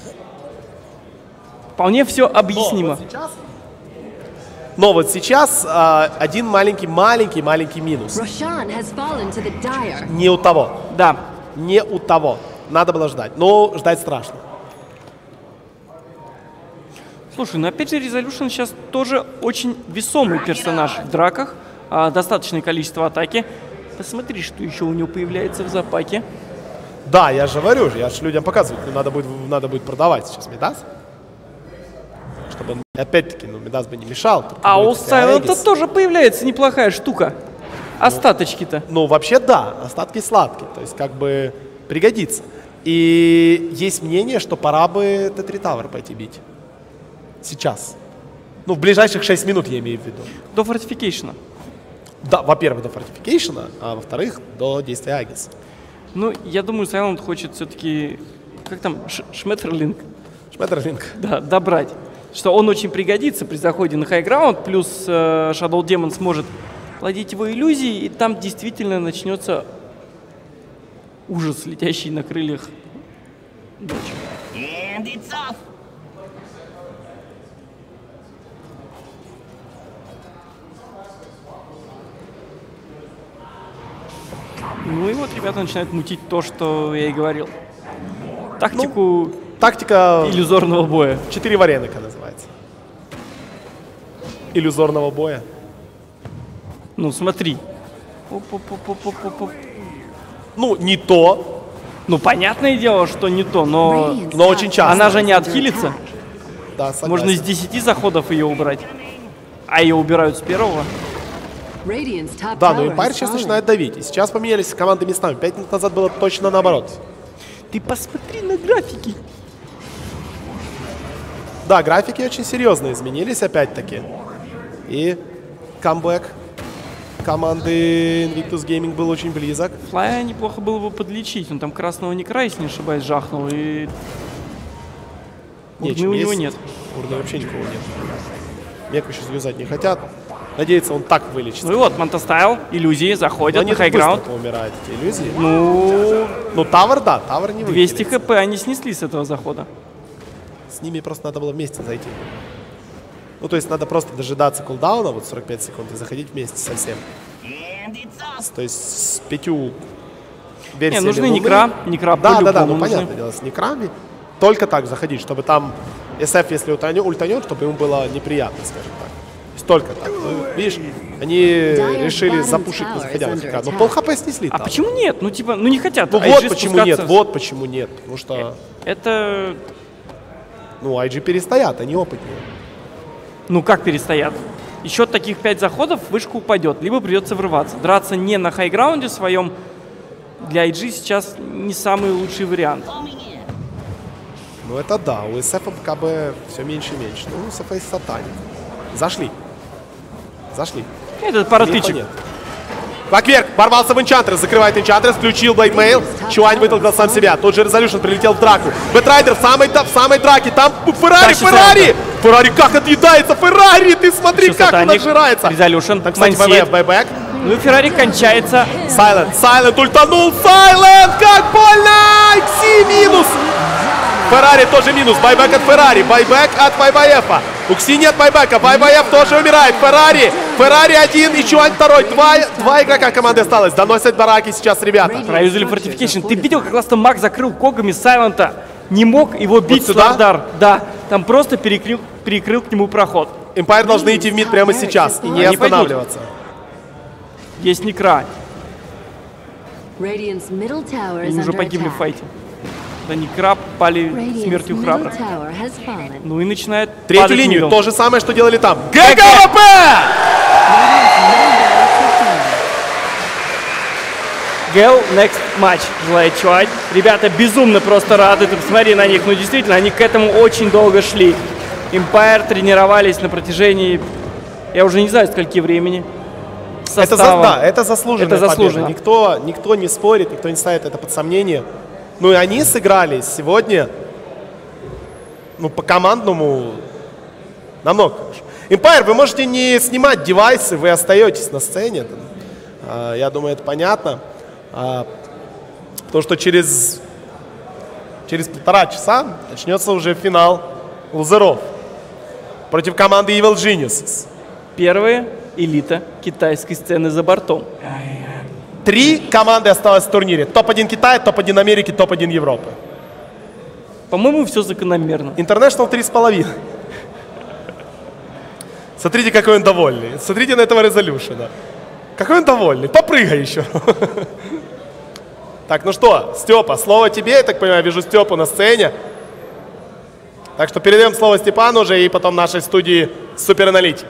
Speaker 4: Вполне все объяснимо.
Speaker 3: Но вот сейчас а, один маленький-маленький-маленький минус.
Speaker 5: Roshan has fallen to the dire.
Speaker 3: Не у того.
Speaker 4: Да.
Speaker 3: Не у того. Надо было ждать. Но ждать страшно.
Speaker 4: Слушай, ну опять же, Resolution сейчас тоже очень весомый персонаж в драках. А, достаточное количество атаки. Посмотри, что еще у него появляется в запаке.
Speaker 3: Да, я же говорю, я же людям показываю. Ну, надо будет, надо будет продавать сейчас Мидас. Чтобы он, опять-таки, ну, Мидас бы не мешал. Тут
Speaker 4: А
Speaker 3: будет
Speaker 4: у
Speaker 3: такая
Speaker 4: Сайлента
Speaker 3: Эгис.
Speaker 4: тоже появляется неплохая штука. Остаточки-то.
Speaker 3: Ну, вообще, да. Остатки сладкие. То есть, как бы, пригодится. И есть мнение, что пора бы Т три Tower пойти бить. Сейчас. Ну, в ближайших шесть минут, я имею в виду.
Speaker 4: До фортификейшена.
Speaker 3: Да, во-первых, до фортификейшена, а во-вторых, до действия Агиса.
Speaker 4: Ну, я думаю, Сайлент хочет все-таки, как там, Ш- Шметерлинг,
Speaker 3: Шметерлинг.
Speaker 4: да, добрать. Что он очень пригодится при заходе на хайграунд, плюс э, Shadow Demon сможет плодить его иллюзии, и там действительно начнется ужас, летящий на крыльях ночи.
Speaker 6: And it's off.
Speaker 4: Ну и вот ребята начинают мутить то, что я и говорил. Тактику
Speaker 3: Тактика
Speaker 4: иллюзорного боя.
Speaker 3: четыре вареника называется. Иллюзорного боя.
Speaker 4: Ну, смотри. Оп-оп-оп-оп-оп-оп.
Speaker 3: Ну, не то,
Speaker 4: Ну, понятное дело, что не то, но
Speaker 5: Radiant's
Speaker 3: но
Speaker 5: top
Speaker 3: очень часто.
Speaker 4: она же не
Speaker 5: tower is under
Speaker 4: отхилится.
Speaker 5: attack.
Speaker 3: да, согласен.
Speaker 4: Можно из десяти заходов ее убрать. А ее убирают с первого.
Speaker 5: Radiant's top
Speaker 3: Да, но
Speaker 5: tower
Speaker 3: Empire
Speaker 5: has
Speaker 3: сейчас
Speaker 5: fallen.
Speaker 3: начинает давить. И сейчас поменялись команды местами. Пять минут назад было точно наоборот.
Speaker 4: Ты посмотри на графики.
Speaker 3: Да, графики очень серьезно изменились опять-таки. И камбэк команды Invictus Gaming был очень близок.
Speaker 4: Флая неплохо было бы подлечить. Он там красного некра, если не ошибаюсь, жахнул. И урны
Speaker 3: Нечем
Speaker 4: у него
Speaker 3: есть.
Speaker 4: нет.
Speaker 3: Урны вообще никого нет. Меку сейчас юзать не хотят. Надеется, он так вылечится.
Speaker 4: Ну и вот, Монтастайл, иллюзии,
Speaker 3: Но
Speaker 4: заходят
Speaker 3: они
Speaker 4: на
Speaker 3: тут
Speaker 4: хайграунд.
Speaker 3: быстро умирают, эти иллюзии.
Speaker 4: Ну,
Speaker 3: Ну, Тавр, да, Тавр не
Speaker 4: двести
Speaker 3: выкинется.
Speaker 4: хп они снесли с этого захода.
Speaker 3: С ними просто надо было вместе зайти. Ну, то есть надо просто дожидаться кулдауна, вот сорок пять секунд, и заходить вместе со всем.
Speaker 6: And it's off.
Speaker 3: То есть с пятью
Speaker 4: Не,
Speaker 3: версиями
Speaker 4: нужны
Speaker 3: Луны.
Speaker 4: некра. Некра
Speaker 3: Да, да, да,
Speaker 4: по-любому
Speaker 3: ну
Speaker 4: нужны.
Speaker 3: понятное дело, с некрами. Только так заходить, чтобы там эс эф, если ультанет, ультанет, чтобы ему было неприятно, скажем так. То есть только так. Ну, видишь, они решили запушить, не заходя на хикар. Но пол хп снесли
Speaker 4: А
Speaker 3: там.
Speaker 4: почему нет? Ну, типа, ну не хотят.
Speaker 3: Ну
Speaker 4: ай
Speaker 3: вот
Speaker 4: джи
Speaker 3: почему нет,
Speaker 4: спускаться.
Speaker 3: вот почему нет. Потому что,
Speaker 4: Это,
Speaker 3: ну, ай джи перестоят, они опытнее.
Speaker 4: ну как перестоят? Еще таких пять заходов, вышка упадет, либо придется врываться. Драться не на хайграунде своем для ай джи сейчас не самый лучший вариант.
Speaker 6: Foaming in.
Speaker 3: Ну это да, у эс эф как бы все меньше и меньше. Ну, у эс эф есть сатаник. Зашли. Зашли.
Speaker 4: Это пара
Speaker 3: Лифа
Speaker 4: тычек.
Speaker 3: нет. Бакверк ворвался в Энчантрес, закрывает Энчантрес, включил Блейдмейл. Чуань вытолкал сам себя. Тут же Резолюшн прилетел в драку. Бэтрайдер в самой, в самой драке. Там Феррари,
Speaker 4: Тащится
Speaker 3: Феррари! Феррари как отъедается, Феррари! Ты смотри,
Speaker 4: Еще
Speaker 3: как он
Speaker 4: сатаник.
Speaker 3: отжирается.
Speaker 4: Резолюшн.
Speaker 3: Там, кстати,
Speaker 4: Мансейд.
Speaker 3: ВВФ, байбэк.
Speaker 4: Ну и Феррари кончается.
Speaker 3: Сайлент, Сайлент ультанул, Сайлент! Как больно! Икси минус! Феррари тоже минус, байбэк от Феррари, байбэк от Байбаефа. У Кси нет байбэка, Байбаеф тоже умирает. Феррари, Феррари один и Чуань второй. Два, два игрока команды осталось. Доносят бараки сейчас ребята.
Speaker 4: Проюзали фортификейшн. Ты видел, как Ласта Маг закрыл когами Сайлента? Не мог его бить
Speaker 3: Вот сюда?
Speaker 4: Слардар. Да, там просто перекрыл, перекрыл к нему проход.
Speaker 3: Эмпайр должны идти в мид прямо сейчас и не
Speaker 4: Они пойдут.
Speaker 3: останавливаться.
Speaker 4: Есть Некра.
Speaker 5: Radiant's middle tower is
Speaker 4: Они уже
Speaker 5: under
Speaker 4: погибли в
Speaker 5: attack.
Speaker 4: файте. Они краб пали
Speaker 5: Radiant's
Speaker 4: смертью
Speaker 5: middle
Speaker 4: храбрых.
Speaker 5: tower has fallen.
Speaker 4: Ну и начинает
Speaker 3: Третью
Speaker 4: падать
Speaker 3: линию,
Speaker 4: мидл.
Speaker 3: то же самое, что делали там. ГГВП!
Speaker 4: Гэл, next матч желает чувать. Ребята безумно просто рады. Ты посмотри на них. Ну действительно, они к этому очень долго шли. Empire тренировались на протяжении, я уже не знаю, скольки времени.
Speaker 3: Это, за, да, это заслуженная
Speaker 4: Это заслуженно.
Speaker 3: победа. Никто, никто не спорит, никто не ставит это под сомнение. Ну и они сыграли сегодня, ну, по командному намного хорошо. Empire, вы можете не снимать девайсы, вы остаетесь на сцене. А, я думаю, это понятно. А, потому что через, через полтора часа начнется уже финал лузеров против команды Evil Geniuses.
Speaker 4: Первая элита китайской сцены за бортом.
Speaker 3: Три команды осталось в турнире. топ один Китая, топ один Америки, топ один Европы.
Speaker 4: По-моему, все закономерно.
Speaker 3: International три с половиной. Смотрите, какой он довольный. Смотрите на этого резолюшена. Какой он довольный. Попрыгай еще. Так, ну что, Степа, слово тебе. Я так понимаю, вижу Степу на сцене. Так что передаем слово Степану уже и потом нашей студии супераналитики.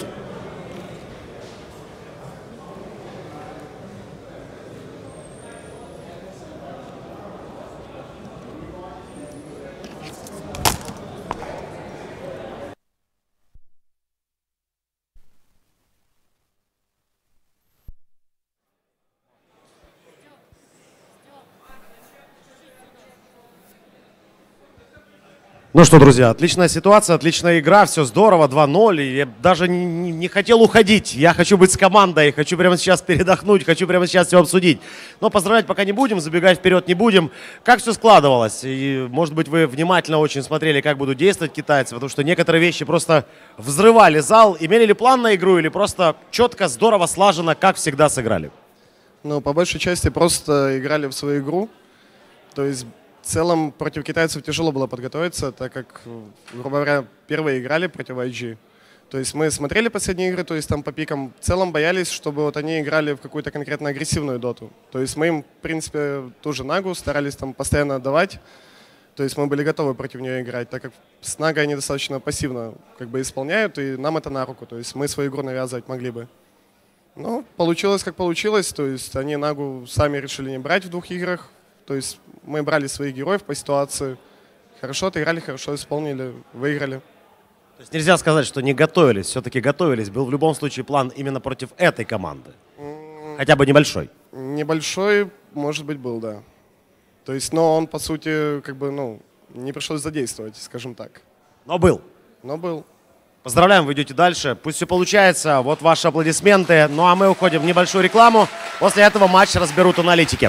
Speaker 7: Ну что, друзья, отличная ситуация, отличная игра, все здорово, два ноль. И я даже не, не, не хотел уходить. Я хочу быть с командой, хочу прямо сейчас передохнуть, хочу прямо сейчас все обсудить. Но поздравлять пока не будем, забегать вперед не будем. Как все складывалось? И, может быть, вы внимательно очень смотрели, как будут действовать китайцы, потому что некоторые вещи просто взрывали зал. Имели ли план на игру или просто четко, здорово, слаженно, как всегда сыграли?
Speaker 8: Ну, по большей части просто играли в свою игру. То есть в целом против китайцев тяжело было подготовиться, так как, грубо говоря, первые играли против ай джи. То есть мы смотрели последние игры, то есть там по пикам в целом боялись, чтобы вот они играли в какую-то конкретно агрессивную доту. То есть мы им, в принципе, ту же Нагу старались там постоянно отдавать. То есть мы были готовы против нее играть, так как с Нагой они достаточно пассивно как бы исполняют, и нам это на руку. То есть мы свою игру навязывать могли бы. Ну, получилось как получилось, то есть они Нагу сами решили не брать в двух играх. То есть мы брали своих героев по ситуации, хорошо отыграли, хорошо исполнили, выиграли.
Speaker 7: То есть нельзя сказать, что не готовились, все-таки готовились. Был в любом случае план именно против этой команды. Хотя бы небольшой.
Speaker 8: Небольшой, может быть, был, да. То есть, но он, по сути, как бы, ну, не пришлось задействовать, скажем так.
Speaker 7: Но был.
Speaker 8: Но был.
Speaker 7: Поздравляем, вы идете дальше. Пусть все получается. Вот ваши аплодисменты. Ну а мы уходим в небольшую рекламу. После этого матч разберут аналитики.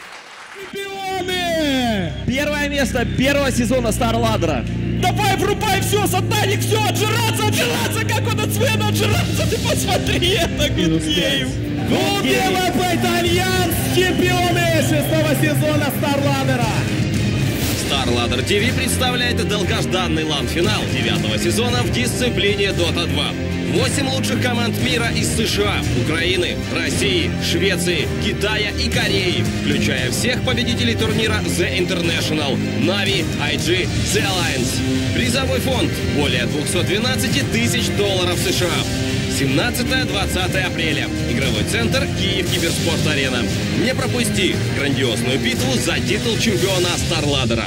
Speaker 9: Первое место первого сезона StarLadder. Давай, врубай все, сатаник, все, отжираться, отжираться, как он от Свена отжираться, ты посмотри, это Гудгейм. Гудгейм это Альянс, чемпионы шестого сезона StarLadder.
Speaker 1: StarLadder ти ви представляет долгожданный лан-финал девятого сезона в дисциплине дота два. Восемь лучших команд мира из США, Украины, России, Швеции, Китая и Кореи, включая всех победителей турнира The International, Na'Vi, ай джи, The Alliance. Призовой фонд более двухсот двенадцати тысяч долларов США. семнадцатое-двадцатое апреля. Игровой центр Киев Киберспорт Арена. Не пропусти грандиозную битву за титул чемпиона StarLadder.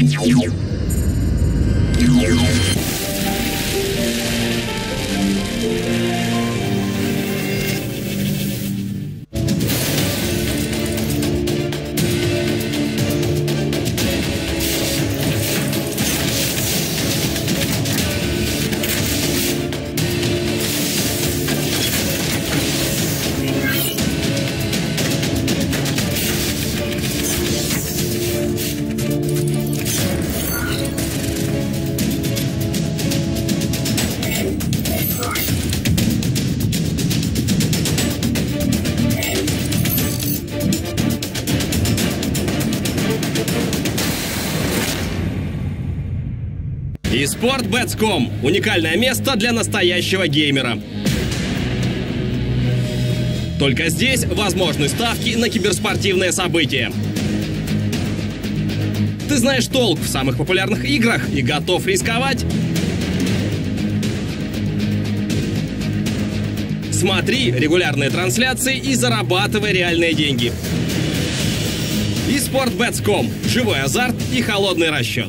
Speaker 1: eSport Bets точка ком – уникальное место для настоящего геймера. Только здесь возможны ставки на киберспортивные события. Ты знаешь толк в самых популярных играх и готов рисковать? Смотри регулярные трансляции и зарабатывай реальные деньги. eSport Bets точка ком – живой азарт и холодный расчет.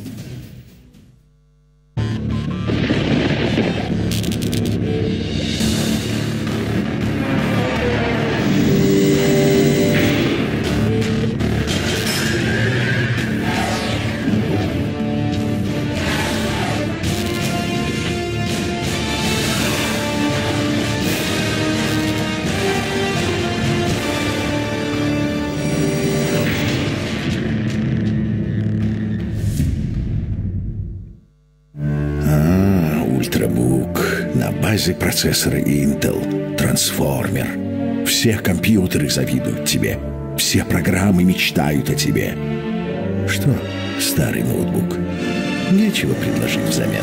Speaker 2: На базе процессора Intel Transformer. Все компьютеры завидуют тебе. Все программы мечтают о тебе. Что, старый ноутбук, нечего предложить взамен?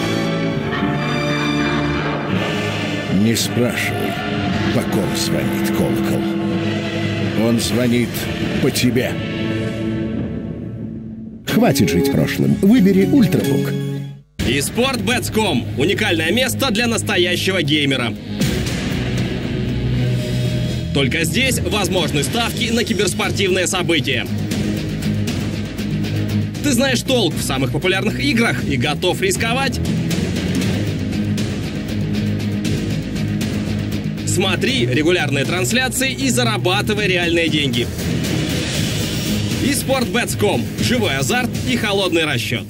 Speaker 2: Не спрашивай, по ком звонит колокол. Он звонит по тебе. Хватит жить прошлым. Выбери ультрабук.
Speaker 1: eSport Bets точка ком – уникальное место для настоящего геймера. Только здесь возможны ставки на киберспортивные события. Ты знаешь толк в самых популярных играх и готов рисковать? Смотри регулярные трансляции и зарабатывай реальные деньги. eSport Bets точка ком – живой азарт и холодный расчет.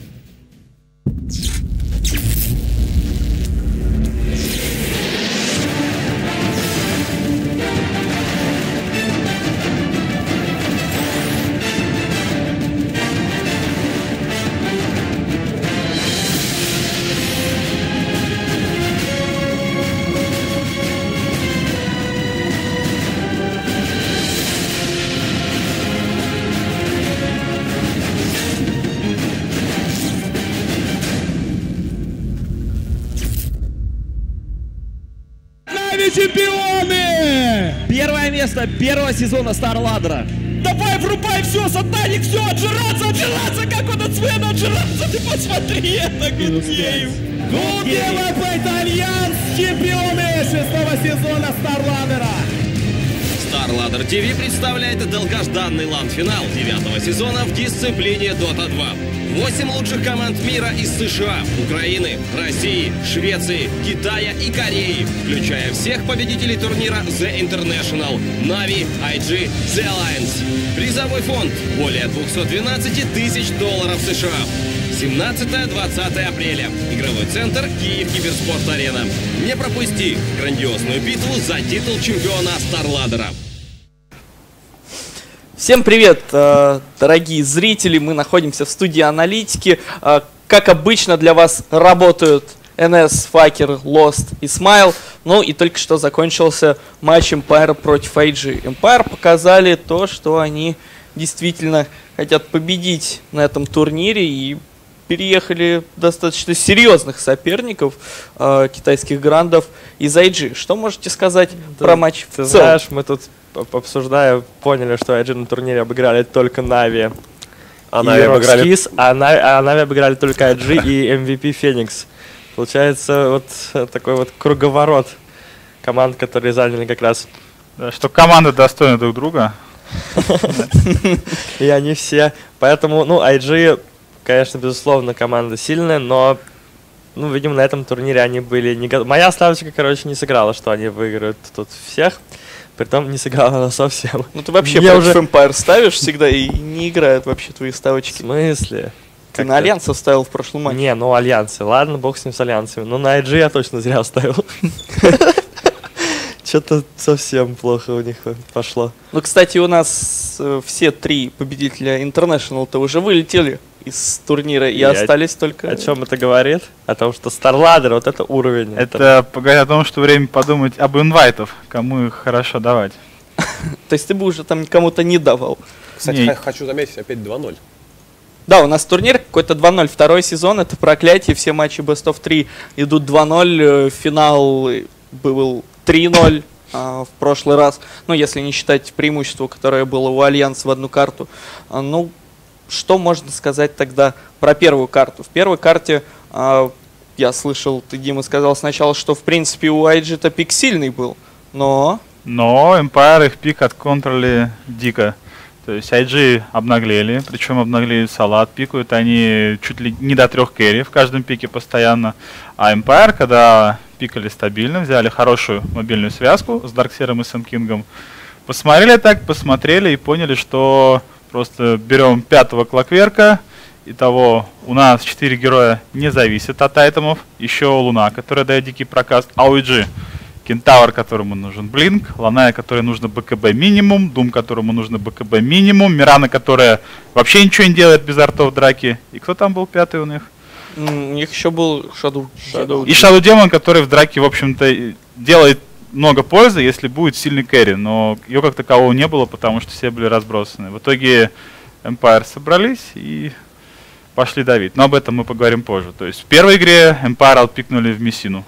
Speaker 9: Чемпионы! Первое место первого сезона StarLadder. Давай, врубай все, сатаник, все, отжираться, отжираться, как он от Свена отжираться, ты посмотри, это Гудгейм. Гудгейм это Альянс, чемпионы шестого сезона StarLadder.
Speaker 1: StarLadder ти ви представляет долгожданный ланд-финал девятого сезона в дисциплине дота два. Восемь лучших команд мира из США, Украины, России, Швеции, Китая и Кореи, включая всех победителей турнира The International, Na'Vi, ай джи, The Alliance. Призовой фонд более двухсот двенадцати тысяч долларов США. семнадцатое-двадцатое апреля. Игровой центр Киев Киберспорт Арена. Не пропусти грандиозную битву за титул чемпиона StarLadder.
Speaker 4: Всем привет, дорогие зрители! Мы находимся в студии аналитики. Как обычно, для вас работают эн эс, Факер, Lost и Smile. Ну и только что закончился матч Empire против ай джи. Empire показали то, что они действительно хотят победить на этом турнире и переехали достаточно серьезных соперников, э, китайских грандов из ай джи. Что можете сказать
Speaker 10: да,
Speaker 4: про матч
Speaker 10: ты
Speaker 4: в целом?
Speaker 10: Знаешь, мы тут обсуждая, поняли, что ай джи на турнире обыграли только Na'Vi
Speaker 7: а
Speaker 10: и
Speaker 7: Na'Vi обыграли...
Speaker 10: Rockskis, а Na'Vi, а Na'Vi обыграли только ай джи и эм ви пи Phoenix. Получается вот такой вот круговорот команд, которые заняли как раз...
Speaker 11: Да, что команды достойны друг друга.
Speaker 10: И они все. Поэтому, ну, ай джи конечно, безусловно, команда сильная, но, ну, видимо, на этом турнире они были не готовы. Моя ставочка, короче, не сыграла, что они выиграют тут всех. Притом не сыграла она совсем.
Speaker 4: Ну ты вообще
Speaker 10: Я
Speaker 4: против
Speaker 10: уже...
Speaker 4: Empire ставишь всегда и не играют вообще твои ставочки.
Speaker 10: В смысле?
Speaker 4: Ты на Альянса ставил в прошлом матче.
Speaker 10: Не, ну Альянсы. Ладно, бог с ним с Альянсами. Но на ай джи я точно зря ставил. Что-то совсем плохо у них пошло.
Speaker 4: Ну, кстати, у нас э, все три победителя International-то уже вылетели из турнира и, и остались о... только...
Speaker 10: О чем это говорит? О том, что StarLadder, вот это уровень.
Speaker 11: Это говорит о том, что время подумать об инвайтах, кому их хорошо давать.
Speaker 4: То есть ты бы уже там кому-то не давал.
Speaker 12: Кстати, хочу заметить, опять два ноль.
Speaker 4: Да, у нас турнир какой-то два ноль. Второй сезон, это проклятие. Все матчи Best of три идут два ноль. Финал был три ноль а, в прошлый раз. Ну, если не считать преимущество, которое было у Альянса в одну карту. А, ну, что можно сказать тогда про первую карту? В первой карте, а, я слышал, ты, Дима, сказал сначала, что, в принципе, у ай джи-то пик сильный был. Но...
Speaker 11: Но Empire их пик отконтролили дико. То есть ай джи обнаглели, причем обнаглели салат, пикают они чуть ли не до трех керри в каждом пике постоянно. А Empire, когда пикали стабильно, взяли хорошую мобильную связку с Дарксиром и Сенкингом, посмотрели так, посмотрели и поняли, что просто берем пятого Клокверка, итого у нас четыре героя не зависят от айтемов, еще Луна, которая дает дикий прокаст, а у ай джи Кентавр, которому нужен блинк, Ланая, которой нужно БКБ минимум, Дум, которому нужно БКБ минимум, Мирана, которая вообще ничего не делает без артов драки. И кто там был пятый у них?
Speaker 4: У них еще был Shadow.
Speaker 11: Shadow. И Shadow Demon, который в драке, в общем-то, делает много пользы, если будет сильный кэрри, но ее как такового не было, потому что все были разбросаны. В итоге Empire собрались и пошли давить. Но об этом мы поговорим позже. То есть в первой игре Empire отпикнули в Мессину.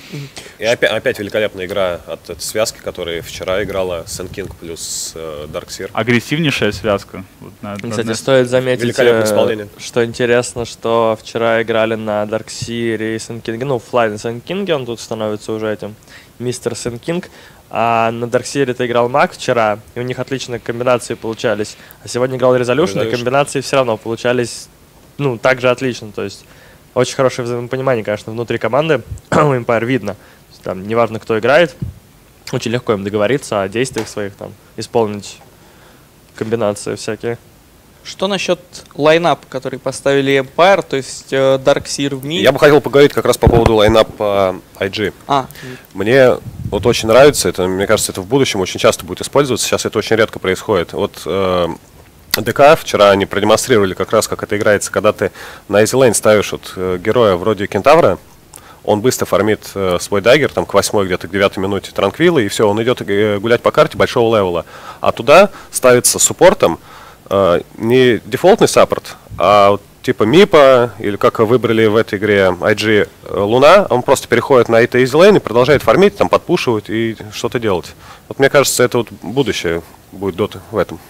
Speaker 12: И опять, опять великолепная игра от этой связки, которая вчера играла Сенкинг плюс э, Дарксир.
Speaker 11: Агрессивнейшая связка. Вот, на,
Speaker 10: Кстати,
Speaker 11: на...
Speaker 10: стоит заметить,
Speaker 12: великолепное исполнение.
Speaker 10: Что интересно, что вчера играли на Дарксире и Сенкинге. Ну, Флайн и Сенкинге, он тут становится уже этим мистер Сенкинг. А на Дарксире-то играл Маг вчера, и у них отличные комбинации получались. А сегодня играл Resolution, Resolution. И комбинации все равно получались, ну, также отлично. То есть очень хорошее взаимопонимание, конечно, внутри команды у Empire видно. Там неважно, кто играет, очень легко им договориться о действиях своих, там, исполнить комбинации всякие.
Speaker 4: Что насчет лайнапа, который поставили Empire, то есть э, Darkseer в мид?
Speaker 12: Я бы хотел поговорить как раз по поводу лайнапа ай джи.
Speaker 4: А.
Speaker 12: Мне вот очень нравится, это, мне кажется, это в будущем очень часто будет использоваться, сейчас это очень редко происходит. Вот э, ДК вчера они продемонстрировали как раз, как это играется, когда ты на Easy Lane ставишь вот, э, героя вроде Кентавра, он быстро фармит э, свой даггер, там к восьмой, где-то к девятой минуте транквилы, и все, он идет э, гулять по карте большого левела. А туда ставится суппортом э, не дефолтный саппорт, а вот, типа Мипа, или как выбрали в этой игре ай джи э, Луна, он просто переходит на это Easy Lane и продолжает фармить, там подпушивать и что-то делать. Вот мне кажется, это вот будущее будет доты в этом.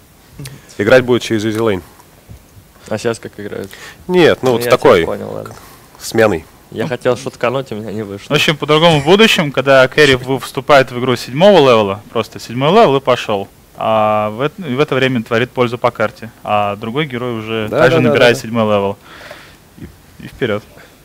Speaker 12: Играть будет через Easy Lane.
Speaker 10: А сейчас как играют?
Speaker 12: Нет, ну, ну вот такой, понял, сменный.
Speaker 10: Я ну, хотел шуткануть, у меня не вышло.
Speaker 11: В общем, по-другому в будущем, когда кэрри вступает в игру седьмого левела, просто седьмой левел и пошел. А в это, в это время творит пользу по карте. А другой герой уже да, также да, набирает да, да. седьмой левел. И, и вперед.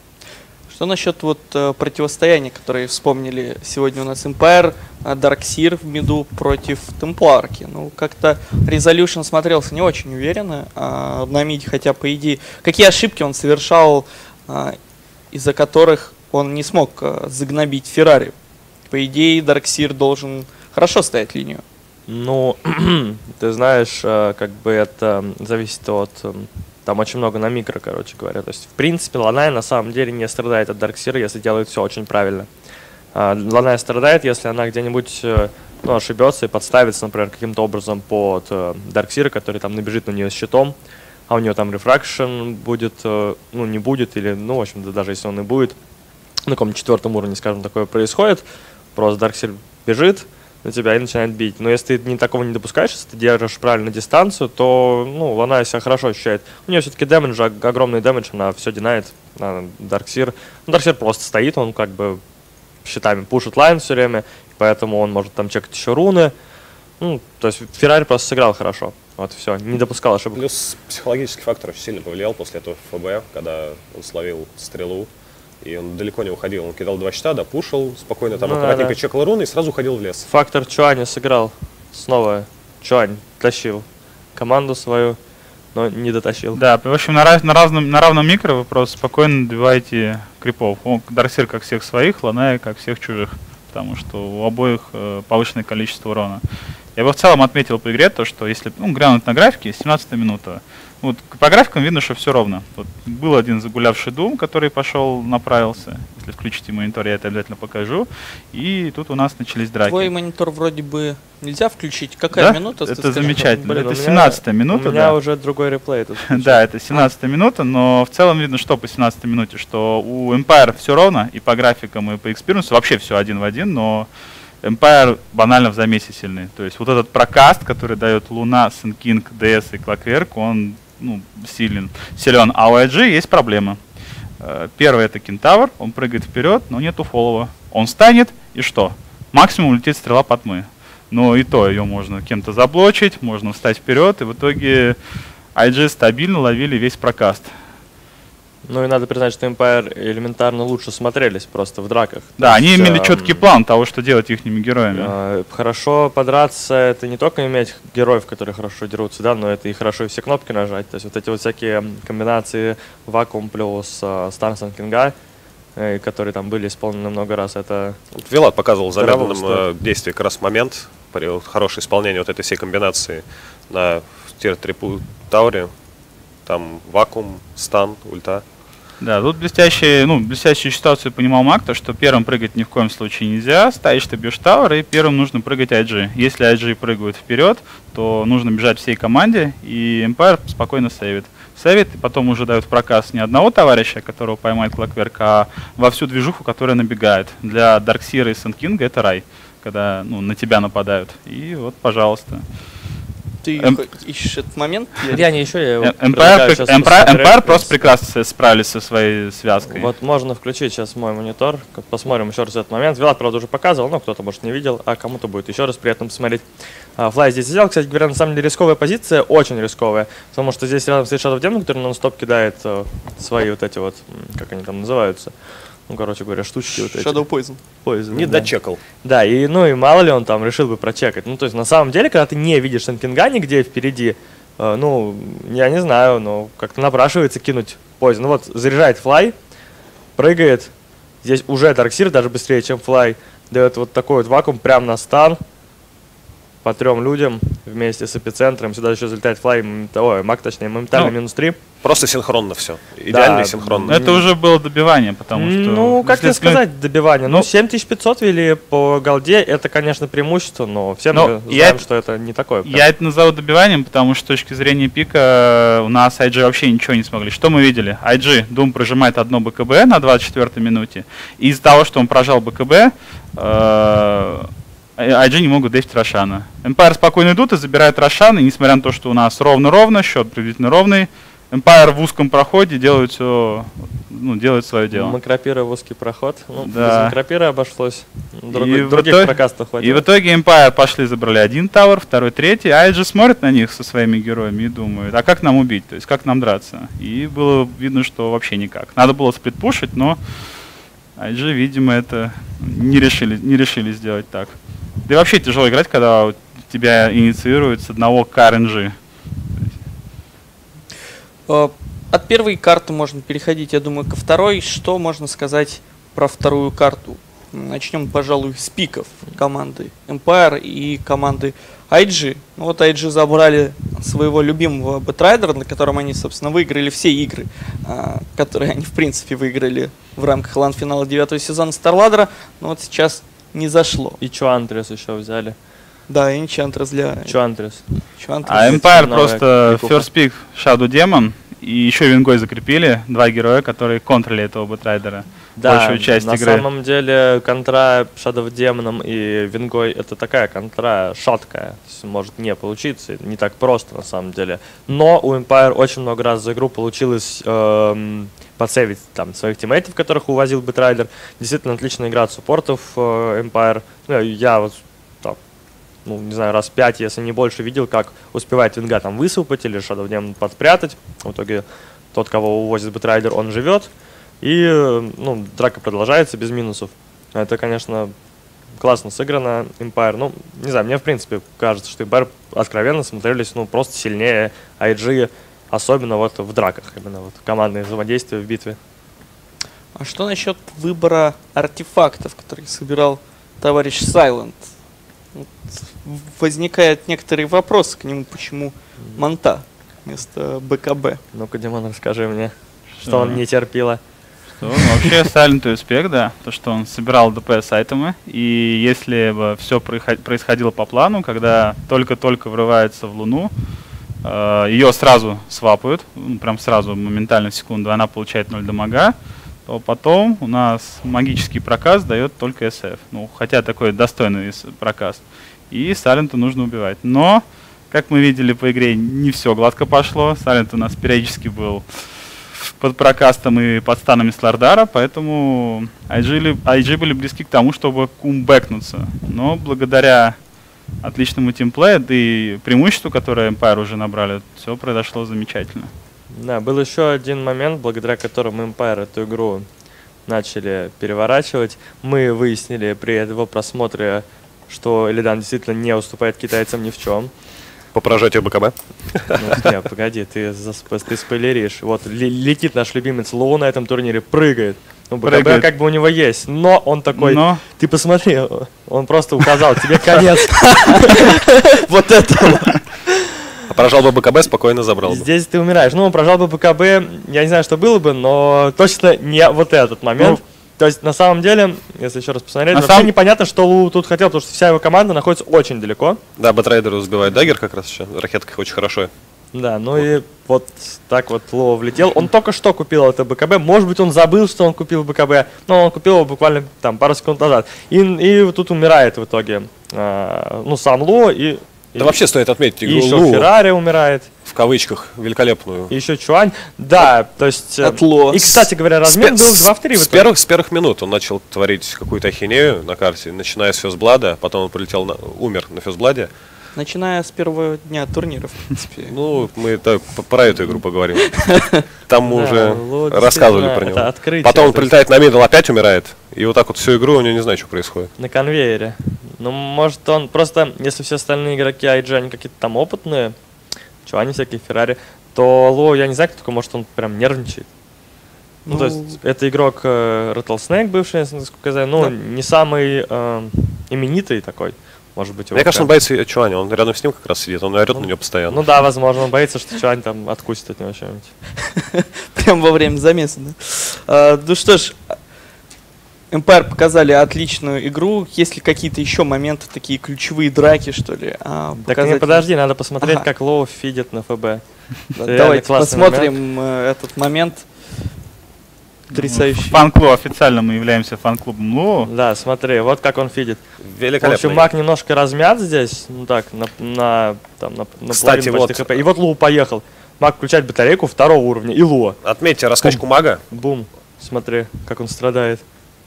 Speaker 4: Что насчет вот э, противостояния, которые вспомнили сегодня у нас Empire, Darkseer в миду против Темпларки? Ну, как-то Resolution смотрелся не очень уверенно а на миде, хотя по идее... Какие ошибки он совершал, а, из-за которых он не смог а, загнобить Феррари? По идее, Darkseer должен хорошо ставить линию.
Speaker 10: Ну, ты знаешь, как бы это зависит от... Там очень много на микро, короче говоря. То есть, в принципе, Ланая на самом деле не страдает от Дарксира, если делает все очень правильно. Ланая страдает, если она где-нибудь ну, ошибется и подставится, например, каким-то образом под Дарксира, который там набежит на нее с щитом, а у нее там рефракшн будет, ну, не будет, или, ну, в общем-то, даже если он и будет, на каком-то четвертом уровне, скажем, такое происходит, просто Дарксир бежит на тебя и начинает бить. Но если ты не такого не допускаешь, если ты держишь правильно дистанцию, то, ну, Ланая себя хорошо ощущает. У нее все-таки дэмэдж, огромный дэмэдж, она все динает на Дарксир. Ну, Дарксир просто стоит, он как бы щитами пушит лайн все время, поэтому он может там чекать еще руны. Ну, то есть Феррари просто сыграл хорошо. Вот все, не допускал ошибок.
Speaker 12: Плюс психологический фактор очень сильно повлиял после этого ФБ, когда он словил стрелу, и он далеко не уходил. Он кидал два щита, допушил, спокойно там
Speaker 10: ну,
Speaker 12: аккуратненько
Speaker 10: да, да.
Speaker 12: чекал руны и сразу уходил в лес.
Speaker 10: Фактор Чуаня сыграл снова. Чуань тащил команду свою, но не дотащил.
Speaker 11: Да, в общем, на, раз, на, равном, на равном микро вы просто спокойно добиваете крипов. Дарксир как всех своих, Ланай как всех чужих, потому что у обоих э, повышенное количество урона. Я бы в целом отметил по игре то, что если ну, глянуть на графики, семнадцатая минута. Вот по графикам видно, что все ровно. Вот был один загулявший Doom, который пошел, направился. Если включите монитор, я это обязательно покажу. И тут у нас начались драки.
Speaker 4: Твой монитор вроде бы нельзя включить. Какая
Speaker 11: да?
Speaker 4: минута?
Speaker 11: Это замечательно.
Speaker 10: Блин,
Speaker 11: это семнадцатая минута.
Speaker 10: У меня
Speaker 11: да.
Speaker 10: уже другой реплей тут.
Speaker 11: Да, это семнадцатая минута, но в целом видно, что по семнадцатой минуте, что у Empire все ровно, и по графикам, и по экспириенсу вообще все один в один, но Empire банально в замесе сильный. То есть вот этот прокаст, который дает Луна, Сэн Кинг, ДС и Clockwork, он ну, силен, силен. А у ай джи есть проблема. Первый это Кентавр, он прыгает вперед, но нету фоллова. Он встанет, и что? Максимум летит стрела по тьмы. Но и то ее можно кем-то заблочить, можно встать вперед, и в итоге ай джи стабильно ловили весь прокаст.
Speaker 10: Ну и надо признать, что Empire элементарно лучше смотрелись просто в драках.
Speaker 11: Да,
Speaker 10: То
Speaker 11: они
Speaker 10: есть,
Speaker 11: имели
Speaker 10: эм,
Speaker 11: четкий план того, что делать ихними героями.
Speaker 10: Э, хорошо подраться — это не только иметь героев, которые хорошо дерутся, да, но это и хорошо и все кнопки нажать. То есть вот эти вот всякие комбинации вакуум плюс э, Стан Сэн Кинга, э, которые там были исполнены много раз, это...
Speaker 12: Вот Вилат показывал в замедленном
Speaker 10: стоит.
Speaker 12: э, действии как раз момент, при вот, хорошее исполнение вот этой всей комбинации на тир три Тауре. Там вакуум, стан, ульта.
Speaker 11: Да, тут блестящие, ну, блестящую ситуацию понимал Мак, то, что первым прыгать ни в коем случае нельзя, стоишь ты бьешь тауэр, и первым нужно прыгать ай джи. Если ай джи прыгают вперед, то нужно бежать всей команде, и Empire спокойно сейвит. Сейвит, и потом уже дают проказ не одного товарища, которого поймает Clockwork, а во всю движуху, которая набегает. Для Дарксира и Сэн Кинга это рай, когда ну, на тебя нападают. И вот, пожалуйста.
Speaker 4: Ты
Speaker 11: Эм...
Speaker 4: ищешь этот момент?
Speaker 10: Я не ищу, я его
Speaker 11: Empire, Empire, Empire просто прекрасно справились со своей связкой.
Speaker 10: Вот можно включить сейчас мой монитор, посмотрим еще раз этот момент. Вилат, правда, уже показывал, но кто-то, может, не видел, а кому-то будет еще раз приятно посмотреть. Флай здесь взял, кстати говоря, на самом деле рисковая позиция, очень рисковая, потому что здесь рядом стоит Shadow Demon, который нон-стоп кидает э, свои вот эти вот, как они там называются, ну, короче говоря, штучки вот эти.
Speaker 4: Shadow Poison.
Speaker 10: Poison,
Speaker 12: Не
Speaker 10: да.
Speaker 12: дочекал.
Speaker 10: Да, и ну и мало ли он там решил бы прочекать. Ну, то есть на самом деле, когда ты не видишь Сэн Кинга нигде впереди, э, ну, я не знаю, но как-то напрашивается кинуть Poison. Ну вот, заряжает Флай, прыгает, здесь уже Дарксир даже быстрее, чем Флай, дает вот такой вот вакуум прямо на стан по трем людям вместе с эпицентром. Сюда еще залетает Флай, ой, Мак, точнее, моментально
Speaker 11: Ну,
Speaker 10: минус три.
Speaker 12: Просто синхронно все. Идеально
Speaker 10: Да,
Speaker 12: и синхронно.
Speaker 11: Это уже было добивание, потому что...
Speaker 10: Ну, как тебе
Speaker 11: если
Speaker 10: сказать, добивание? Ну,
Speaker 11: Ну,
Speaker 10: семь тысяч пятьсот ввели по голде, это, конечно, преимущество, но все
Speaker 11: Но
Speaker 10: мы
Speaker 11: я
Speaker 10: знаем,
Speaker 11: это-
Speaker 10: что это не такое. прям.
Speaker 11: Я это назову добиванием, потому что с точки зрения пика у нас ай джи вообще ничего не смогли. Что мы видели? ай джи, Doom прожимает одно бэ ка бэ на двадцать четвёртой минуте. И из-за того, что он прожал бэ ка бэ, э, ай джи не могут дефить Рошана. Empire спокойно идут и забирают Рошан, и несмотря на то, что у нас ровно-ровно, счет приблизительно ровный, Empire в узком проходе делают все, ну, делают свое дело.
Speaker 10: Макропира в узкий проход. Ну,
Speaker 11: Да.
Speaker 10: без макропира обошлось. Друг-
Speaker 11: И в
Speaker 10: других
Speaker 11: итоге-
Speaker 10: прокастов хватило.
Speaker 11: И в итоге Empire пошли, забрали один тавер, второй, третий. ай джи смотрит на них со своими героями и думает, а как нам убить, то есть как нам драться? И было видно, что вообще никак. Надо было сплитпушить, но ай джи, видимо, это не решили, не решили сделать так. Да и вообще тяжело играть, когда вот тебя инициируют с одного ка эр эн джи.
Speaker 4: Э, От первой карты можно переходить, я думаю, ко второй. Что можно сказать про вторую карту? Начнем, пожалуй, с пиков команды Empire и команды ай джи. Ну вот ай джи забрали своего любимого Бэтрайдера, на котором они, собственно, выиграли все игры, а, которые они, в принципе, выиграли в рамках лан-финала девятого сезона StarLadder. Но вот сейчас не зашло.
Speaker 10: И Чуантрес еще взяли.
Speaker 4: Да, и Enchantress для...
Speaker 10: Чуантрес.
Speaker 4: Enchantress.
Speaker 11: А
Speaker 10: Это
Speaker 11: Empire
Speaker 10: новая
Speaker 11: просто
Speaker 10: кликуха.
Speaker 11: first pick Shadow Demon, и еще Вингой закрепили, два героя, которые контрили этого Бэтрайдера.
Speaker 10: Да,
Speaker 11: большую часть
Speaker 10: на
Speaker 11: игры.
Speaker 10: самом деле контра Shadow Демоном и Вингой это такая контра шаткая. То есть может не получиться, не так просто на самом деле. Но у Empire очень много раз за игру получилось эм, подсейвить там своих тиммейтов, которых увозил Бэтрайдер. Действительно отличная игра от суппортов э, Empire. Ну, я вот там ну, не знаю, раз пять, если не больше, видел, как успевает Винга там высыпать или Shadow Demon подпрятать. В итоге тот, кого увозит Бэтрайдер, он живет. И, ну, драка продолжается без минусов. Это, конечно, классно сыграно Empire. Ну, не знаю, мне, в принципе, кажется, что Empire откровенно смотрелись, ну, просто сильнее ай джи, особенно вот в драках, именно вот командные взаимодействия в битве.
Speaker 4: А что насчет выбора артефактов, которые собирал товарищ Silent? Вот возникает некоторый вопрос к нему, почему Манта вместо БКБ.
Speaker 10: Ну-ка, Димон, расскажи мне, что, что он не терпило.
Speaker 11: Что, ну, вообще, Silent успех, да, то, что он собирал ДПС-айтемы, и если бы все происходило по плану, когда только-только врывается в Луну, э, ее сразу свапают, ну, прям сразу, моментально в секунду, она получает ноль дамага, то потом у нас магический прокаст дает только эс эф. Ну, хотя такой достойный прокаст. И Сайленту нужно убивать. Но, как мы видели по игре, не все гладко пошло. Сайлент у нас периодически был под прокастом и под станами Слардара, поэтому ай джи, ай джи были близки к тому, чтобы кумбэкнуться. Но благодаря отличному тимплею, да и преимуществу, которое Empire уже набрали, все произошло замечательно.
Speaker 10: Да, был еще один момент, благодаря которому Empire эту игру начали переворачивать. Мы выяснили при его просмотре, что Illidan действительно не уступает китайцам ни в чем.
Speaker 12: По прожатию БКБ?
Speaker 10: Ну, нет, погоди, ты, ты спойлеришь. Вот летит наш любимец Лоу на этом турнире, прыгает. Ну, БКБ прыгает. Как бы у него есть, но он такой, но... ты посмотри, он просто указал, тебе конец. Вот это.
Speaker 12: А прожал бы БКБ, спокойно забрал бы.
Speaker 10: Здесь ты умираешь. Ну, прожал бы БКБ, я не знаю, что было бы, но точно не вот этот момент. Ну, то есть, на самом деле, если еще раз посмотреть, вообще сам... непонятно, что Лу тут хотел, потому что вся его команда находится очень далеко.
Speaker 12: Да, Бэтрайдер сбивает даггер как раз еще, ракетка очень хорошо.
Speaker 10: Да, ну вот. И вот так вот Лу влетел. Он только что купил это БКБ, может быть, он забыл, что он купил БКБ, но он купил его буквально там пару секунд назад. И, и тут умирает в итоге, а, ну, сам Лу и...
Speaker 12: Да и, вообще стоит отметить игру
Speaker 10: и еще
Speaker 12: Лу,
Speaker 10: Феррари умирает.
Speaker 12: В кавычках, великолепную.
Speaker 10: И еще Чуань. Да, то есть...
Speaker 4: От Ло.
Speaker 10: И, кстати говоря, размен был два в три.
Speaker 12: С первых, с первых минут он начал творить какую-то ахинею на карте, начиная с Фёстблада, потом он полетел, на, умер на Фёстбладе.
Speaker 4: Начиная с первого дня турнира, в принципе.
Speaker 12: Ну, мы про эту игру поговорим. Там мы уже рассказывали про него. Потом он прилетает на мидл, опять умирает. И вот так вот всю игру у него не знаю, что происходит.
Speaker 10: На конвейере. Ну, может, он просто, если все остальные игроки ай джи, они какие-то там опытные, Чуани всякие, Феррари, то Ло, я не знаю, кто такой, может, он прям нервничает. Ну, ну то есть, это игрок э, Rattlesnake бывший, насколько я знаю, ну, да. Не самый э, именитый такой. Может быть,
Speaker 12: мне кажется, он боится Чуани, он рядом с ним как раз сидит, он орет ну, на него постоянно.
Speaker 10: Ну да, возможно, он боится, что Чуань там откусит от него что-нибудь.
Speaker 4: Прям во время замеса, да? А, ну что ж, Empire показали отличную игру. Есть ли какие-то еще моменты, такие ключевые драки, что ли? А,
Speaker 10: так не, подожди, надо посмотреть, ага. как Лоу фидит на ФБ.
Speaker 4: Давайте посмотрим момент. этот момент. Потрясающий.
Speaker 11: Фан-клуб, официально мы являемся фан-клубом Лоу.
Speaker 10: Да, смотри, вот как он фидит.
Speaker 12: Великолепно.
Speaker 10: В общем, Мак немножко размят здесь, ну так, на, на, там, на, на
Speaker 12: Кстати, вот.
Speaker 10: ХП. И вот Лоу поехал. Мак включает батарейку второго уровня, и Лоу.
Speaker 12: Отметьте раскачку Мага.
Speaker 10: Бум. Смотри, как он страдает.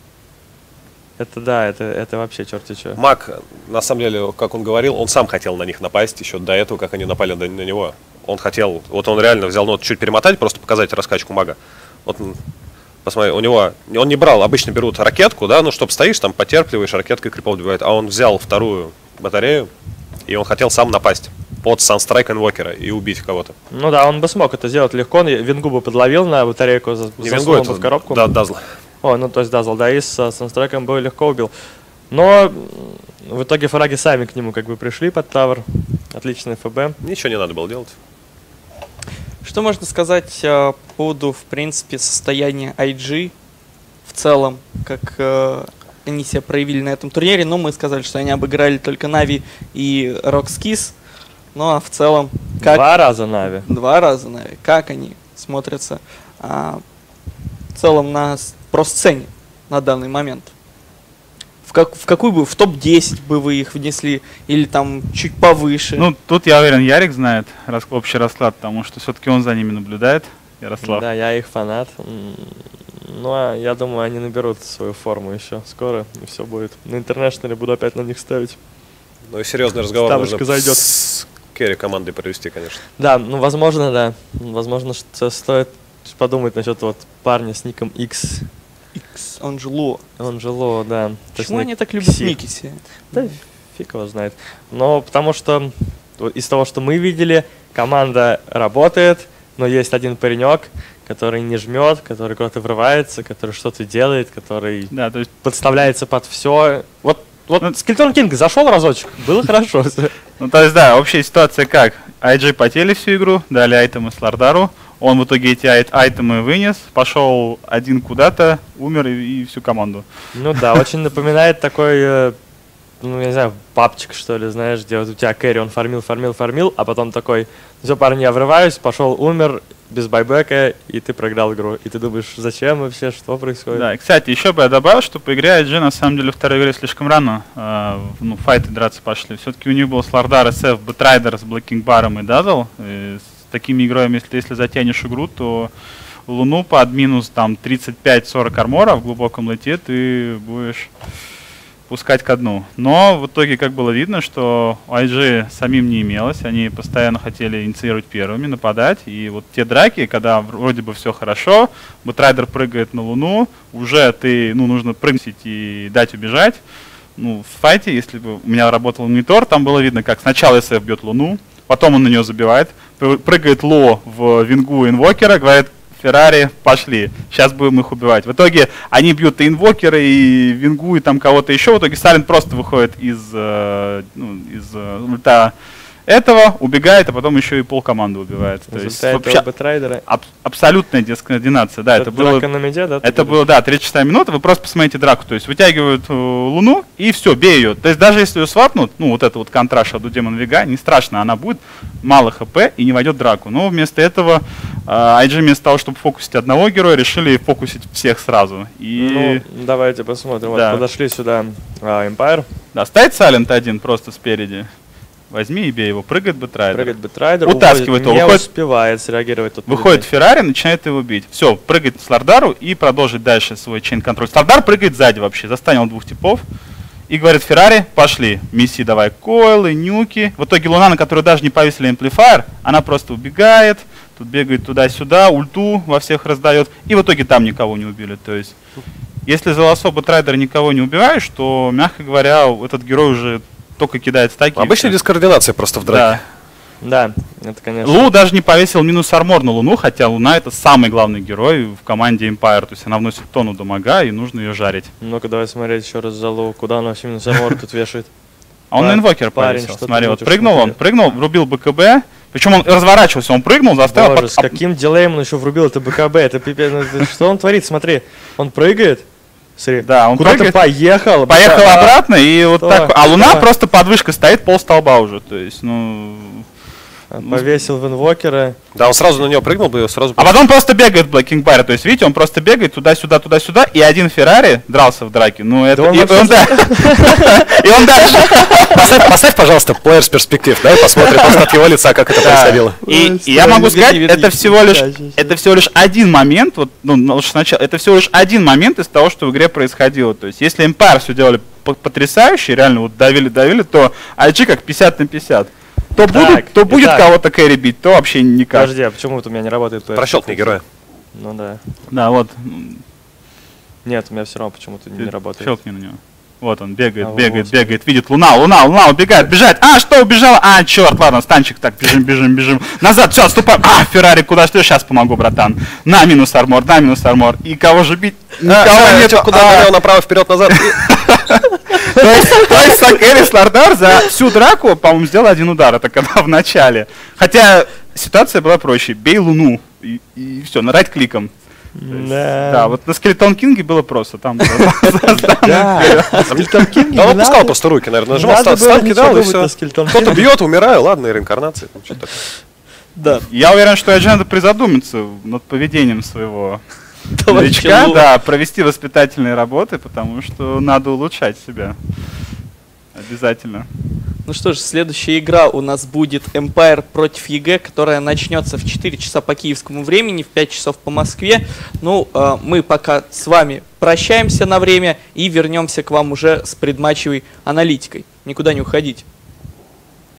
Speaker 10: Это да, это, это вообще черти что.
Speaker 12: Мак, на самом деле, как он говорил, он сам хотел на них напасть еще до этого, как они напали на, на него. Он хотел, вот он реально взял, ну, чуть перемотать, просто показать раскачку Мага. Вот, посмотри, у него, он не брал, обычно берут ракетку, да, ну, чтобы стоишь, там, потерпливаешь, ракеткой крипов добивает, а он взял вторую батарею, и он хотел сам напасть под Санстрайк Инвокера и убить кого-то.
Speaker 10: Ну да, он бы смог это сделать легко, Вингу бы подловил на батарейку, засунул бы в коробку.
Speaker 12: Да, Дазл.
Speaker 10: О, ну то есть Дазл, да, и с Санстрайком бы легко убил. Но в итоге фраги сами к нему как бы пришли под тавер. Отличный ФБ.
Speaker 12: Ничего не надо было делать.
Speaker 4: Что можно сказать э, по поводу, в принципе, состояния ай джи в целом, как э, они себя проявили на этом турнире? Ну, мы сказали, что они обыграли только Нави и Rockskis. Ну, а в целом... Как...
Speaker 10: Два раза Нави.
Speaker 4: Два раза Нави. Как они смотрятся а, в целом на про-сцене на данный момент? В, как, в какую бы, в топ десять бы вы их внесли? Или там чуть повыше?
Speaker 11: Ну, тут, я уверен, Ярик знает рас, общий расклад, потому что все-таки он за ними наблюдает, Ярослав.
Speaker 10: Да, я их фанат. Ну, а я думаю, они наберут свою форму еще скоро, и все будет. На интернешнале буду опять на них ставить.
Speaker 12: Ну и серьезный разговор
Speaker 10: Ставочка
Speaker 12: нужно
Speaker 10: зайдет.
Speaker 12: с керри командой провести, конечно.
Speaker 10: Да, ну возможно, да. Возможно, что стоит подумать насчет вот парня с ником X.
Speaker 4: X, он же Ло.
Speaker 10: Он же Ло, да.
Speaker 4: Почему они так любят Микиси?
Speaker 10: Да, фиг его знает. Но потому что из того, что мы видели, команда работает, но есть один паренек, который не жмет, который куда-то врывается, который что-то делает, который
Speaker 11: да, то есть...
Speaker 10: подставляется под все. Вот, вот ну, Skeleton King зашел разочек, было хорошо.
Speaker 11: Ну, то есть, да, общая ситуация как? ай джи потели всю игру, дали айтемы Слардару, он в итоге эти ай- айтемы вынес, пошел один куда-то, умер и, и всю команду.
Speaker 10: Ну да, очень напоминает такой, ну, я не знаю, папчик, что ли, знаешь, где вот у тебя кэрри, он фармил, фармил, фармил, а потом такой, все, парни, я врываюсь, пошел, умер, без байбека, и ты проиграл игру. И ты думаешь, зачем вообще, что происходит?
Speaker 11: Да, и, кстати, еще бы я добавил, что по игре ай джи, на самом деле, второй игре слишком рано, э, ну, файты драться пошли. Все-таки у них был Слардар, эс эф, Бэтрайдер с Блэкинг Баром и Дазл. И с такими играми, если ты если затянешь игру, то Луну под минус там тридцать пять сорок армора в глубоком лете ты будешь пускать ко дну. Но в итоге, как было видно, что ай джи самим не имелось, они постоянно хотели инициировать первыми, нападать, и вот те драки, когда вроде бы все хорошо, Бэтрайдер прыгает на Луну, уже ты, ну, нужно прыгнуть и дать убежать. Ну, в файте, если бы у меня работал монитор, там было видно, как сначала эс эф бьет Луну, потом он на нее забивает, прыгает Ло в вингу инвокера, говорит: Феррари, пошли, сейчас будем их убивать. В итоге они бьют и инвокера, и вингу, и там кого-то еще. В итоге Сайлент просто выходит из, э, ну, из э, ульта этого, убегает, а потом еще и пол команды убивает. То есть вообще аб- абсолютная дискоординация. Да, это, это было,
Speaker 10: на медиа, да,
Speaker 11: это было, да, тридцать шестая минута, вы просто посмотрите драку. То есть вытягивают э, Луну и все, бей ее. То есть даже если ее свапнут, ну вот это вот контраш от Демон Вега, не страшно, она будет мало хп и не войдет в драку. Но вместо этого э, ай джи вместо того, чтобы фокусить одного героя, решили фокусить всех сразу. И...
Speaker 10: Ну, давайте посмотрим.
Speaker 11: Да.
Speaker 10: Вот подошли сюда а, Empire.
Speaker 11: Да, стоит Сайлент один просто спереди. Возьми и бей его. Прыгает Бэтрайдер.
Speaker 10: Прыгает Бэтрайдер,
Speaker 11: утаскивает его.
Speaker 10: Не
Speaker 11: выходит,
Speaker 10: успевает среагировать. Тут
Speaker 11: выходит Феррари, начинает его бить. Все, прыгает Слардару и продолжит дальше свой чейн-контроль. Слардар прыгает сзади вообще, застанил двух типов. И говорит: Феррари, пошли. Мисси, давай койлы, нюки. В итоге Луна, на которую даже не повесили амплифайер, она просто убегает. Тут бегает туда-сюда, ульту во всех раздает. И в итоге там никого не убили. То есть, если за лосо Бэтрайдера никого не убиваешь, то, мягко говоря, этот герой уже только кидает стаки.
Speaker 12: Обычная дискоординация просто в драке.
Speaker 10: Да, да, это конечно.
Speaker 11: Лу даже не повесил минус армор на Луну, хотя Луна это самый главный герой в команде Empire. То есть она вносит тонну дамага и нужно ее жарить.
Speaker 10: Ну-ка давай смотреть еще раз за Лу. Куда она вообще минус армор тут вешает?
Speaker 11: А он на инвокер повесил. Смотри, вот прыгнул он, прыгнул, врубил БКБ. Причем он разворачивался, он прыгнул, заставил...
Speaker 10: Боже, с каким дилеем он еще врубил это БКБ? Это пипец. Что он творит? Смотри, он прыгает. Смотри,
Speaker 11: да, он
Speaker 10: куда-то поехал.
Speaker 11: Поехал
Speaker 10: а,
Speaker 11: обратно, и вот
Speaker 10: что?
Speaker 11: так. А Луна
Speaker 10: Да.
Speaker 11: просто под вышкой стоит, пол столба уже. То есть, ну...
Speaker 10: Повесил в инвокера.
Speaker 12: Да, он сразу на него прыгнул бы, сразу...
Speaker 11: А потом просто бегает в Блэкинг Баре. То есть, видите, он просто бегает туда-сюда, туда-сюда, и один Феррари дрался в драке. Ну, это...
Speaker 10: Да он
Speaker 11: и,
Speaker 10: вообще-
Speaker 11: он, да. И он дальше...
Speaker 12: Поставь, поставь, пожалуйста, плеерс перспектив, да, и посмотрим просто от его лица, как это
Speaker 11: Да.
Speaker 12: происходило.
Speaker 11: И, и я могу сказать, это всего лишь, это всего лишь один момент, вот, ну, лучше сначала, это всего лишь один момент из того, что в игре происходило. То есть, если Empire все делали по- потрясающе, реально вот давили-давили, то ай джи как пятьдесят на пятьдесят. То,
Speaker 10: Так,
Speaker 11: будут, то будет
Speaker 10: итак.
Speaker 11: кого-то кэри бить, то вообще никак.
Speaker 10: Подожди, а почему вот у меня не работает?
Speaker 12: Просчетные герои.
Speaker 10: Ну да.
Speaker 11: Да, вот.
Speaker 10: Нет, у меня все равно почему-то не работает.
Speaker 11: Щелкни на него. Вот он бегает,
Speaker 10: А,
Speaker 11: бегает,
Speaker 10: вот.
Speaker 11: бегает, видит Луна, Луна, Луна, убегает, бежать. А, что, убежала? А, черт, ладно, станчик, так, бежим, бежим, бежим. Назад, все, отступаем. А, Феррари, куда что? Сейчас помогу, братан. На минус армор, на минус армор. И кого же бить? Никого нет.
Speaker 12: Куда налево, направо, вперед, назад.
Speaker 11: То есть, то есть Сакэри Слардар за всю драку, по-моему, сделал один удар. Это когда в начале. Хотя ситуация была проще. Бей Луну. И, и все, на райт-кликом.
Speaker 10: Да.
Speaker 11: Да, вот на Скелетон Кинге было просто. Там было
Speaker 10: Да.
Speaker 12: Да он опускал просто руки, наверное, нажимал,
Speaker 10: Надо
Speaker 12: став-
Speaker 10: было
Speaker 12: ставки
Speaker 10: ничего
Speaker 12: дал, и
Speaker 10: думать на
Speaker 12: все.
Speaker 10: Skeleton
Speaker 12: Кто-то
Speaker 10: King.
Speaker 12: бьет, умираю, ладно, и реинкарнация. там что-то такое.
Speaker 10: Да.
Speaker 11: Я уверен, что ай джи надо призадуматься над поведением своего
Speaker 10: Товарища
Speaker 11: новичка,
Speaker 10: Лу.
Speaker 11: да, провести воспитательные работы, потому что надо улучшать себя. Обязательно.
Speaker 4: Ну что ж, следующая игра у нас будет Empire против ЕГЭ, которая начнется в четыре часа по киевскому времени, в пять часов по Москве. Ну, э, мы пока с вами прощаемся на время и вернемся к вам уже с предматчевой аналитикой. Никуда не уходите.